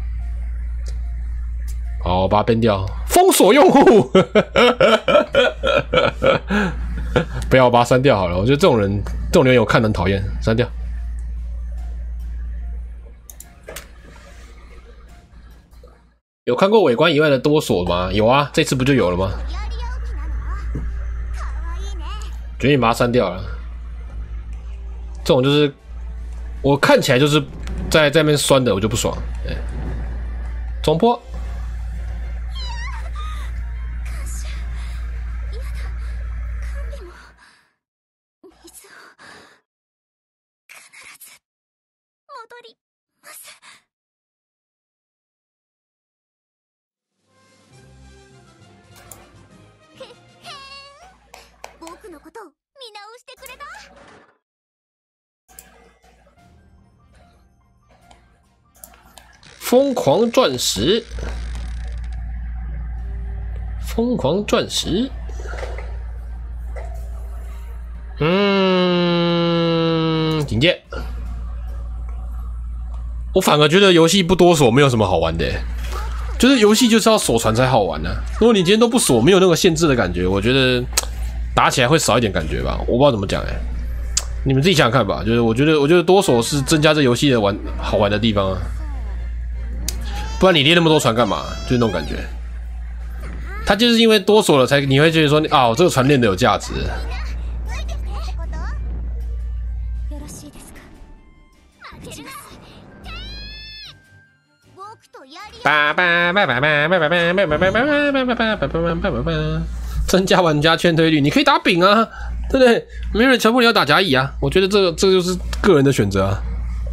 好，我把它编掉，封锁用户，不要，我把它删掉好了。我觉得这种人，这种留言我看很讨厌，删掉。有看过尾关以外的多索吗？有啊，这次不就有了吗？决定把它删掉了。这种就是我看起来就是在在那边酸的，我就不爽。哎，重播。 僕のこと見直してくれた？ 疯狂钻石，疯狂钻石，嗯，警戒。我反而觉得游戏不多锁没有什么好玩的，就是游戏就是要锁船才好玩呢、啊。如果你今天都不锁，没有那个限制的感觉，我觉得打起来会少一点感觉吧。我不知道怎么讲哎，你们自己想想看吧。就是我觉得，我觉得多锁是增加这游戏的玩好玩的地方啊。不然你列那么多船干嘛？就是那种感觉。它就是因为多锁了才你会觉得说啊，我这个船练的有价值。叭叭叭叭叭叭叭叭叭叭叭叭叭叭叭叭叭叭，增加玩家劝退率，你可以打丙啊，对不对？没人强迫你要打甲乙啊，我觉得这个这就是个人的选择啊。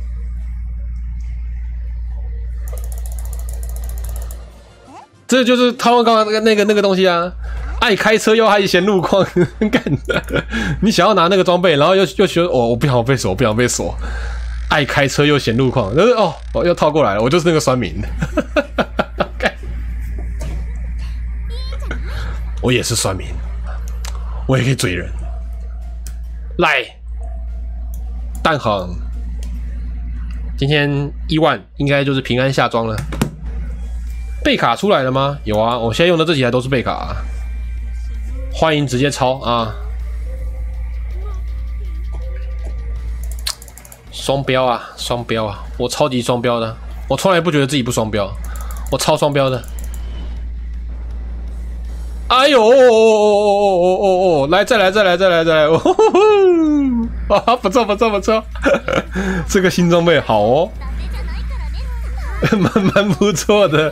这就是他们刚刚那个那个那个东西啊，爱开车又爱嫌路况，干的。你想要拿那个装备，然后又又觉得哦，我不想被锁，我不想被锁。爱开车又嫌路况，就是哦，哦又套过来了，我就是那个酸民。我也是酸民，我也可以追人。来，蛋行，今天一万应该就是平安下庄了。备卡出来了吗？有啊，我现在用的这几台都是备卡、啊，欢迎直接抄啊！双标啊，双标啊！我超级双标的，我从来不觉得自己不双标，我超双标的。哎呦哦哦哦哦哦哦！来，再来，再来，再来，再来！哦吼吼啊，不错，不错，不错！这个新装备好哦。蛮蛮不错的，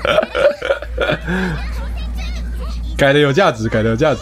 改的有价值，改的有价值。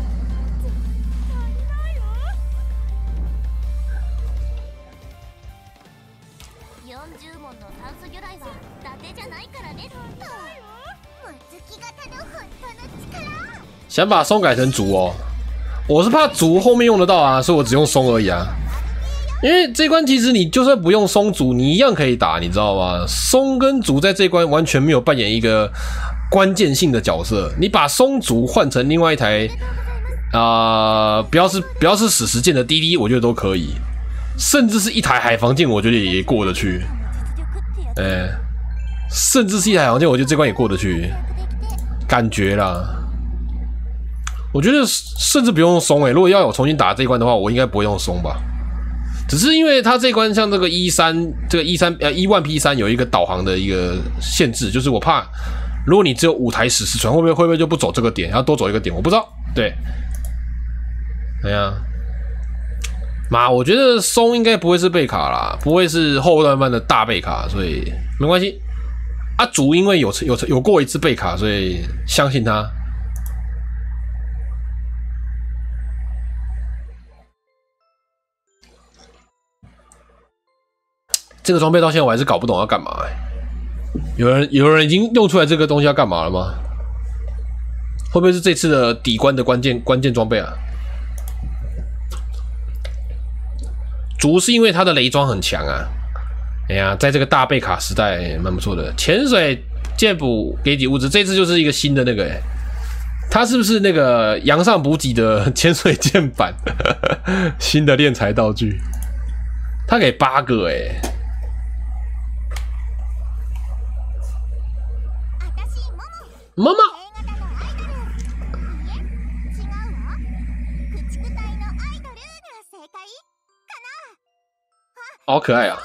想把松改成竹哦，我是怕竹后面用得到啊，所以我只用松而已啊。 因为这关其实你就算不用松竹，你一样可以打，你知道吗？松跟竹在这关完全没有扮演一个关键性的角色。你把松竹换成另外一台，啊、呃，不要是不要是史实剑的滴滴，我觉得都可以，甚至是一台海防剑，我觉得也过得去。哎、欸，甚至是一台海防剑，我觉得这关也过得去，感觉啦。我觉得甚至不用松哎、欸，如果要我重新打这一关的话，我应该不会用松吧。只是因为它这一关像这个一三，这个一三呃一万 P 三有一个导航的一个限制，就是我怕如果你只有五台史诗船，会不会会不会就不走这个点，要多走一个点？我不知道。对，哎呀，妈，我觉得松应该不会是贝卡啦，不会是后段班的大贝卡，所以没关系。啊，竹因为有有有过一次贝卡，所以相信他。这个装备到现在我还是搞不懂要干嘛、欸。有人有人已经用出来这个东西要干嘛了吗？会不会是这次的底关的关键关键装备啊？竹是因为它的雷装很强啊。哎呀，在这个大贝卡时代蛮不错的。潜水剑补给给物质，这次就是一个新的那个、欸，它是不是那个洋上补给的潜水剑版？新的炼材道具，它给八个哎、欸。妈妈，好可爱啊！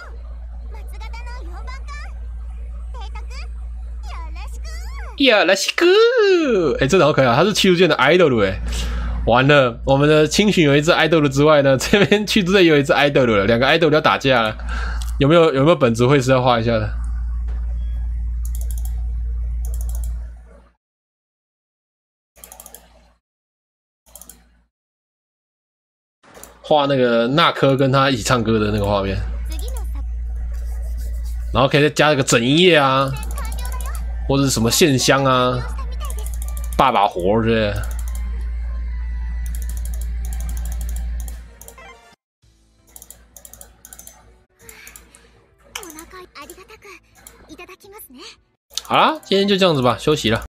よろしく，哎，真的好可爱啊！他是七度剑的 idol 哎，完了，我们的青巡有一只 idol 之外呢，这边七度剑也有一只 idol 了，两个 idol 要打架了，有没有有没有本子会是要画一下的？画那个纳科跟他一起唱歌的那个画面，然后可以再加一个整营业啊，或者是什么线香啊，爸爸活之类的。好啦，今天就这样子吧，休息了。